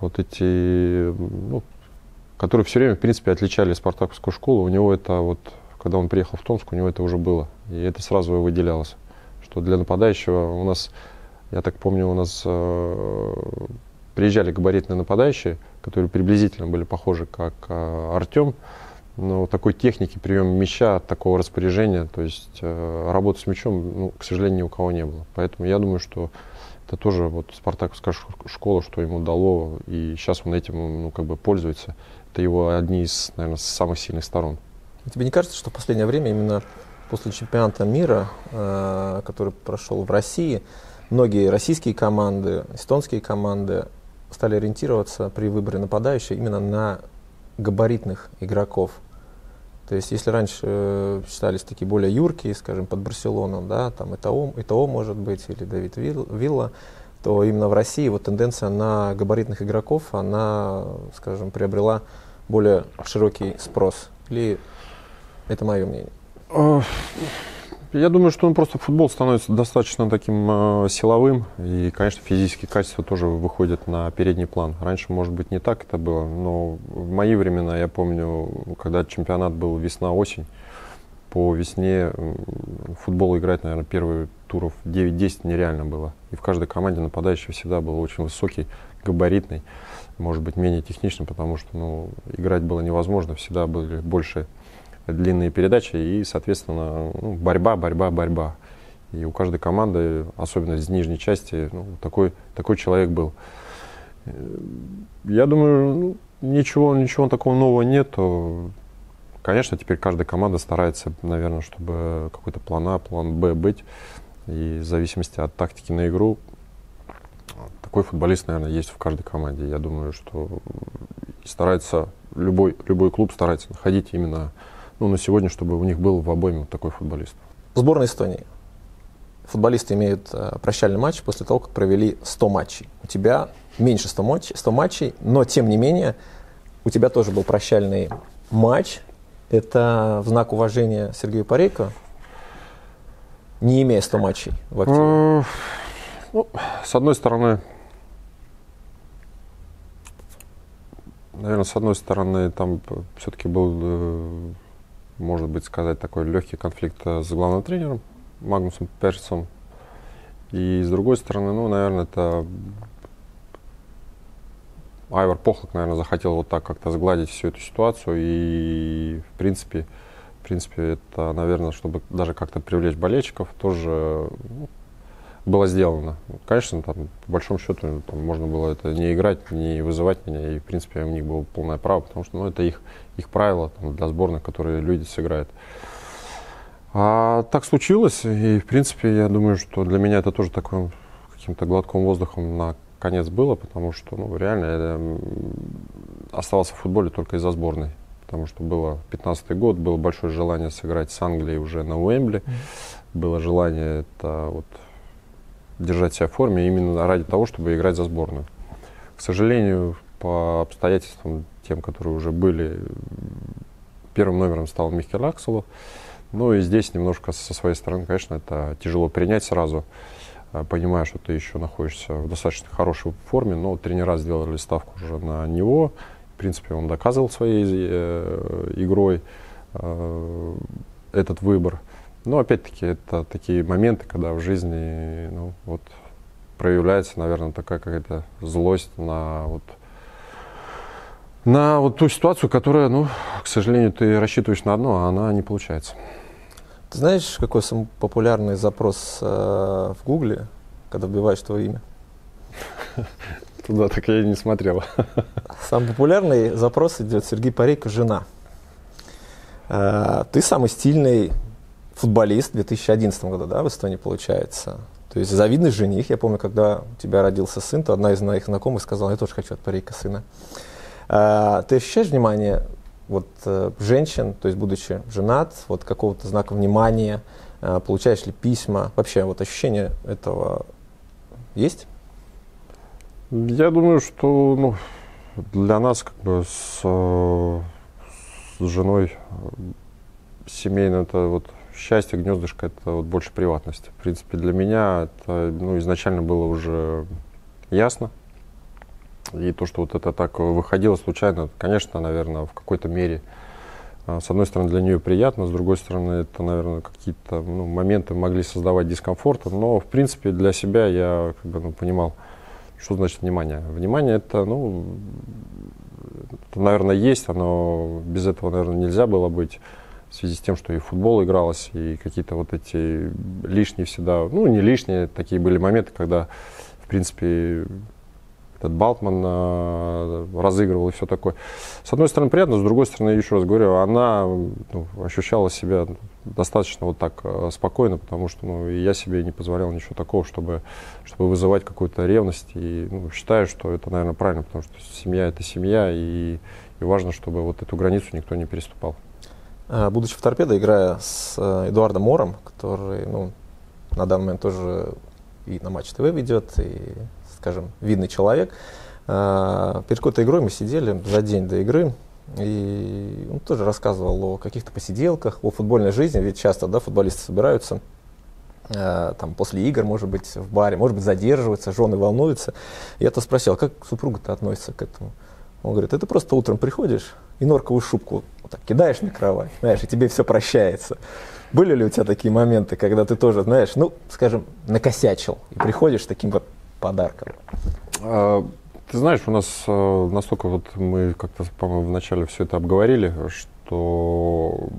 S1: которые все время, в принципе, отличали спартаковскую школу. У него это когда он приехал в Томск, у него это уже было. И это сразу выделялось. Что для нападающего у нас, я так помню, у нас приезжали габаритные нападающие, которые приблизительно были похожи, как Артем. Но такой техники, приема мяча, такого распоряжения, то есть работы с мячом, к сожалению, ни у кого не было. Поэтому я думаю, что это тоже спартаковская школа, что ему дало, и сейчас он этим пользуется. Это его одни из, наверное, самых сильных сторон.
S2: Тебе не кажется, что в последнее время, именно после чемпионата мира, который прошел в России, многие российские команды, эстонские команды стали ориентироваться при выборе нападающего именно на габаритных игроков? То есть, если раньше считались такие более юркие, скажем, под Барселону, да, там ИТО может быть, или Давид Вилла, то именно в России тенденция на габаритных игроков, она, скажем, приобрела более широкий спрос. Или это мое мнение?
S1: Я думаю, что футбол становится достаточно таким силовым, и, конечно, физические качества тоже выходят на передний план. Раньше, может быть, не так это было, но в мои времена, я помню, когда чемпионат был весна-осень, по весне футбол играть, наверное, первые туров 9-10 нереально было. И в каждой команде нападающий всегда был очень высокий, габаритный, может быть, менее техничный, потому что играть было невозможно, всегда были больше длинные передачи и, соответственно, борьба. И у каждой команды, особенно из нижней части, такой человек был. Я думаю, Ничего такого нового нет. Конечно, теперь каждая команда старается, наверное, чтобы какой-то план А, план Б быть. И в зависимости от тактики на игру, такой футболист, наверное, есть в каждой команде. Я думаю, что старается, любой клуб старается находить именно на сегодня, чтобы у них был в обойме вот такой футболист.
S2: В сборной Эстонии футболисты имеют прощальный матч после того, как провели 100 матчей. У тебя меньше 100 матчей, но тем не менее у тебя тоже был прощальный матч. Это в знак уважения Сергею Парейко, не имея 100 матчей в активе?
S1: С одной стороны, наверное, там все-таки был, может быть, сказать, такой легкий конфликт с главным тренером Магнусом Персом. И с другой стороны, наверное, это Айвар Похлак, наверное, захотел вот так как-то сгладить всю эту ситуацию. И, в принципе, это, наверное, чтобы даже как-то привлечь болельщиков, тоже было сделано. Конечно, там, по большому счету, там, можно было это не играть, не вызывать меня. И, в принципе, у них было полное право, потому что это их правило там, для сборных, которые люди сыграют. А так случилось, и, в принципе, я думаю, что для меня это тоже таким каким-то глотком воздухом на конец было, потому что, реально, я оставался в футболе только из-за сборной. Потому что было 15-й год, было большое желание сыграть с Англией уже на Уэмбли. Было желание держать себя в форме именно ради того, чтобы играть за сборную. К сожалению, по обстоятельствам, тем, которые уже были, первым номером стал Михкель Акселов. И здесь немножко со своей стороны, конечно, это тяжело принять сразу, понимая, что ты еще находишься в достаточно хорошей форме, но тренера сделали ставку уже на него. В принципе, он доказывал своей игрой этот выбор. Но опять-таки, это такие моменты, когда в жизни проявляется, наверное, такая какая-то злость на ту ситуацию, которая, к сожалению, ты рассчитываешь на одно, а она не получается.
S2: Ты знаешь, какой самый популярный запрос в Гугле, когда вбиваешь твое имя?
S1: Туда так я и не смотрел.
S2: Самый популярный запрос идет: Сергей Парейко, жена. Ты самый стильный футболист в 2011 году, да, в Эстонии, получается. То есть завидный жених. Я помню, когда у тебя родился сын, то одна из моих знакомых сказала: я тоже хочу от Парейко сына. Ты ощущаешь внимание женщин, то есть будучи женат, какого-то знака внимания, получаешь ли письма? Вообще ощущение этого есть?
S1: Я думаю, что для нас с женой семейное это счастье, гнездышко, это больше приватности. В принципе, для меня это изначально было уже ясно. И то, что это так выходило случайно, конечно, наверное, в какой-то мере, с одной стороны, для нее приятно, с другой стороны, это, наверное, какие-то моменты могли создавать дискомфорт. Но, в принципе, для себя я понимал, что значит внимание. Внимание это, наверное, есть, оно без этого, наверное, нельзя было быть. В связи с тем, что и футбол игралось, и какие-то эти лишние всегда, не лишние, такие были моменты, когда, в принципе, этот Балтман разыгрывал и все такое. С одной стороны, приятно, с другой стороны, еще раз говорю, она ощущала себя достаточно так спокойно, потому что я себе не позволял ничего такого, чтобы вызывать какую-то ревность. И считаю, что это, наверное, правильно, потому что семья — это семья, и важно, чтобы эту границу никто не переступал.
S2: Будучи в «Торпедо», играя с Эдуардом Мором, который на данный момент тоже и на Матч ТВ ведет, и, скажем, видный человек, перед какой-то игрой мы сидели за день до игры, и он тоже рассказывал о каких-то посиделках, о футбольной жизни, ведь часто, да, футболисты собираются там после игр, может быть, в баре, может быть, задерживаются, жены волнуются. Я-то спросил: как супруга-то относится к этому? Он говорит: это просто утром приходишь и норковую шубку кидаешь на кровать, знаешь, и тебе все прощается. Были ли у тебя такие моменты, когда ты тоже, знаешь, скажем, накосячил и приходишь с таким подарком?
S1: Ты знаешь, у нас настолько мы как-то, по-моему, вначале все это обговорили, что,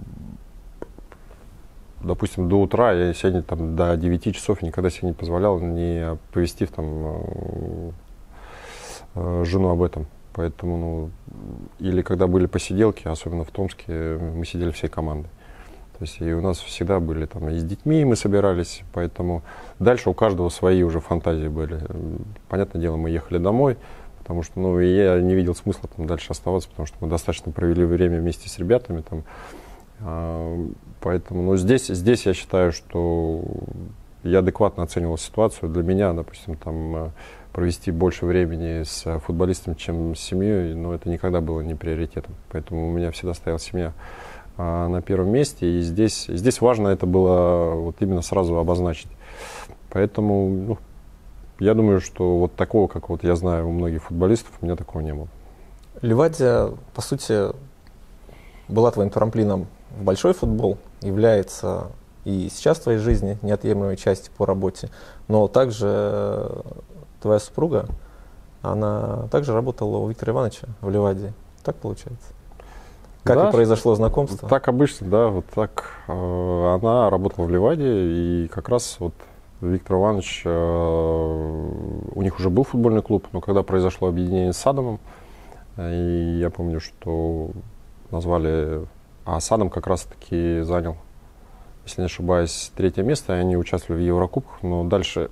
S1: допустим, до утра я сегодня до 9 часов никогда себе не позволял не оповестив жену об этом. Поэтому, ну, или когда были посиделки, особенно в Томске, мы сидели всей командой. То есть и у нас всегда были там и с детьми мы собирались, поэтому дальше у каждого свои уже фантазии были. Понятное дело, мы ехали домой, потому что, ну, и я не видел смысла там дальше оставаться, потому что мы достаточно провели время вместе с ребятами там. Поэтому, ну, здесь я считаю, что я адекватно оценивал ситуацию. Для меня, допустим, там провести больше времени с футболистом, чем с семьей, но это никогда было не приоритетом. Поэтому у меня всегда стояла семья на первом месте, и здесь важно это было вот именно сразу обозначить. Поэтому, ну, я думаю, что вот такого, как вот я знаю у многих футболистов, у меня такого не было.
S2: Ливадия, по сути, была твоим трамплином в большой футбол, является и сейчас в твоей жизни неотъемлемой частью по работе, но также твоя супруга, она также работала у Виктора Ивановича в Ливадии. Так получается? Как
S1: да,
S2: и произошло знакомство?
S1: Так обычно, да, вот так. Она работала в Ливадии, и как раз вот Виктор Иванович, у них уже был футбольный клуб, но когда произошло объединение с Садомом, и я помню, что назвали, а Садом как раз-таки занял, если не ошибаюсь, 3-е место, и они участвовали в Еврокубках, но дальше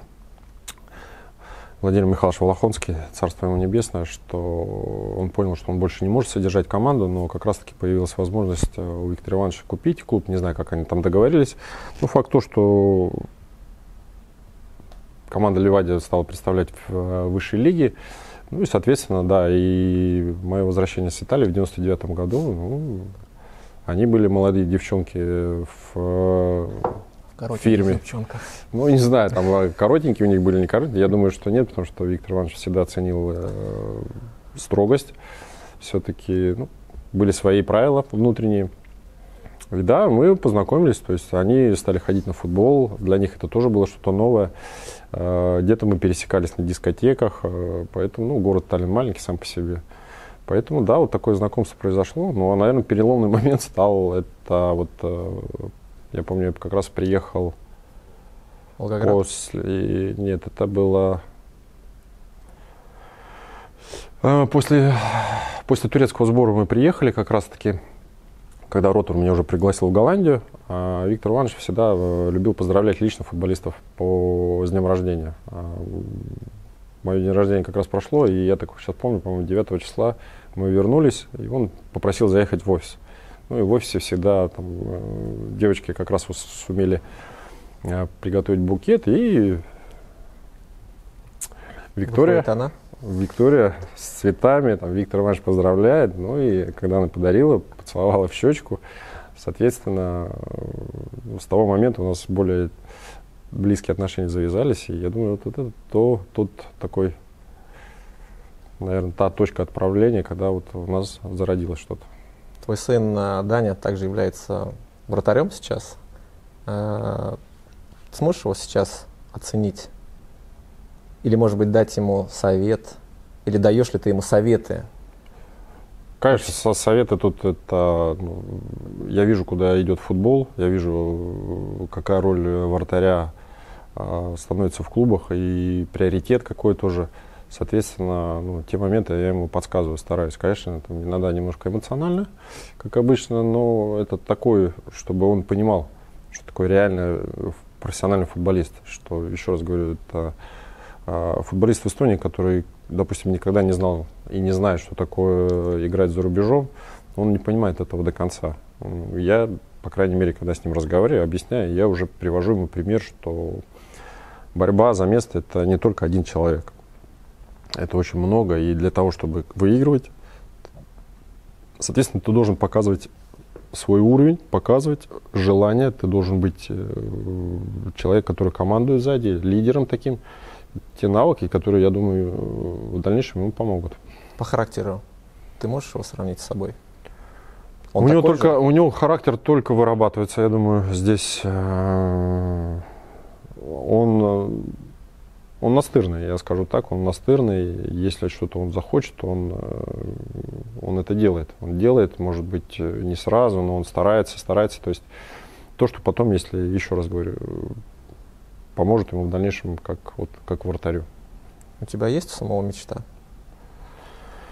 S1: Владимир Михайлович Волохонский, царство ему небесное, что он понял, что он больше не может содержать команду, но как раз-таки появилась возможность у Виктора Ивановича купить клуб, не знаю, как они там договорились. Но факт то, что команда Ливадия стала представлять в высшей лиге, ну и, соответственно, да, и мое возвращение с Италии в 99 году, ну, они были молодые девчонки в фирме.
S2: Девчонка.
S1: Ну, не знаю, там коротенькие у них были, не коротенькие. Я думаю, что нет, потому что Виктор Иванович всегда ценил строгость. Все-таки, ну, были свои правила внутренние. И да, мы познакомились, то есть они стали ходить на футбол, для них это тоже было что-то новое. Где-то мы пересекались на дискотеках, поэтому, ну, город Таллин маленький сам по себе. Поэтому, да, вот такое знакомство произошло. Но, наверное, переломный момент стал это вот... Я помню, я как раз приехал
S2: Волгоград?
S1: после... Нет, это было... После турецкого сбора мы приехали как раз-таки, когда Ротор меня уже пригласил в Голландию. Виктор Иванович всегда любил поздравлять лично футболистов с днем рождения. Мое день рождения как раз прошло, и я так сейчас помню, по-моему, 9 числа мы вернулись, и он попросил заехать в офис. Ну и в офисе всегда там, девочки как раз сумели приготовить букет, и Виктория с цветами, там, Виктор Иванович поздравляет, ну и когда она подарила, поцеловала в щечку, соответственно, с того момента у нас более близкие отношения завязались, и я думаю, вот это тот такой, наверное, та точка отправления, когда вот у нас зародилось что-то.
S2: Твой сын Даня также является вратарем сейчас. Сможешь его сейчас оценить? Или, может быть, дать ему совет? Или даешь ли ты ему советы?
S1: Конечно, советы тут это... Ну, я вижу, куда идет футбол, я вижу, какая роль вратаря становится в клубах, и приоритет какой тоже. Соответственно, ну, те моменты я ему подсказываю, стараюсь. Конечно, это иногда немножко эмоционально, как обычно, но это такой, чтобы он понимал, что такое реально профессиональный футболист. Что, еще раз говорю, это футболист в Эстонии, который, допустим, никогда не знал и не знает, что такое играть за рубежом, он не понимает этого до конца. Я, по крайней мере, когда с ним разговариваю, объясняю, я уже привожу ему пример, что борьба за место — это не только один человек. Это очень много, и для того, чтобы выигрывать, соответственно, ты должен показывать свой уровень, показывать желание, ты должен быть человек, который командует сзади, лидером таким. Те навыки, которые, я думаю, в дальнейшем ему помогут.
S2: По характеру ты можешь его сравнить с собой?
S1: У него характер только вырабатывается, я думаю, здесь он настырный, я скажу так, он настырный. Если что-то он захочет, он это делает. Он делает, может быть, не сразу, но он старается. То есть то, что потом, если, еще раз говорю, поможет ему в дальнейшем как вратарю.
S2: У тебя есть у самого мечта?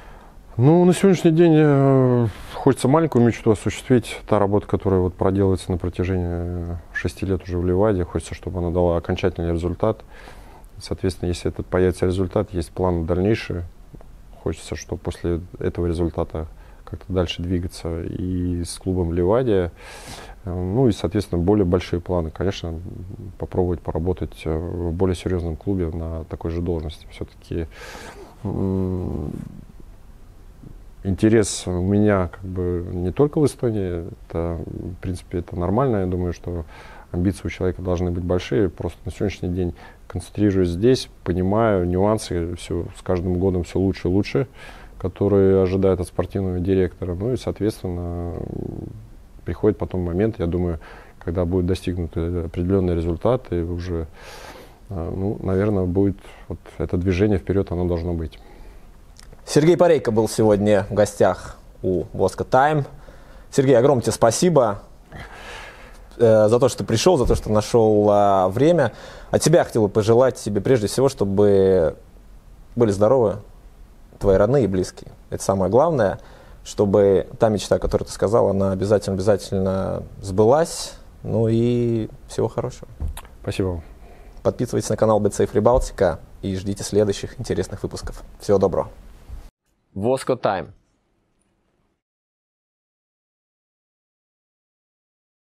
S1: Ну, на сегодняшний день хочется маленькую мечту осуществить. Та работа, которая вот проделывается на протяжении 6 лет уже в Ливаде, хочется, чтобы она дала окончательный результат. Соответственно, если этот появится результат, есть план дальнейший. Хочется, чтобы после этого результата как-то дальше двигаться и с клубом в Ливаде. Ну и, соответственно, более большие планы. Конечно, попробовать поработать в более серьезном клубе на такой же должности. Все-таки интерес у меня как бы не только в Эстонии, это, в принципе, это нормально. Я думаю, что амбиции у человека должны быть большие. Просто на сегодняшний день концентрируюсь здесь, понимаю нюансы, все, с каждым годом все лучше и лучше, которые ожидают от спортивного директора. Ну и, соответственно, приходит потом момент, я думаю, когда будет достигнут определенный результат, и уже, ну, наверное, будет вот это движение вперед, оно должно быть.
S2: Сергей Парейко был сегодня в гостях у Воска Тайм. Сергей, огромное тебе спасибо за то, что ты пришел, за то, что нашел время. От тебя хотел бы пожелать тебе прежде всего, чтобы были здоровы твои родные и близкие. Это самое главное, чтобы та мечта, которую ты сказал, она обязательно сбылась. Ну и всего хорошего.
S1: Спасибо вам.
S2: Подписывайтесь на канал BetSafe Прибалтика и ждите следующих интересных выпусков. Всего доброго. Воска Тайм.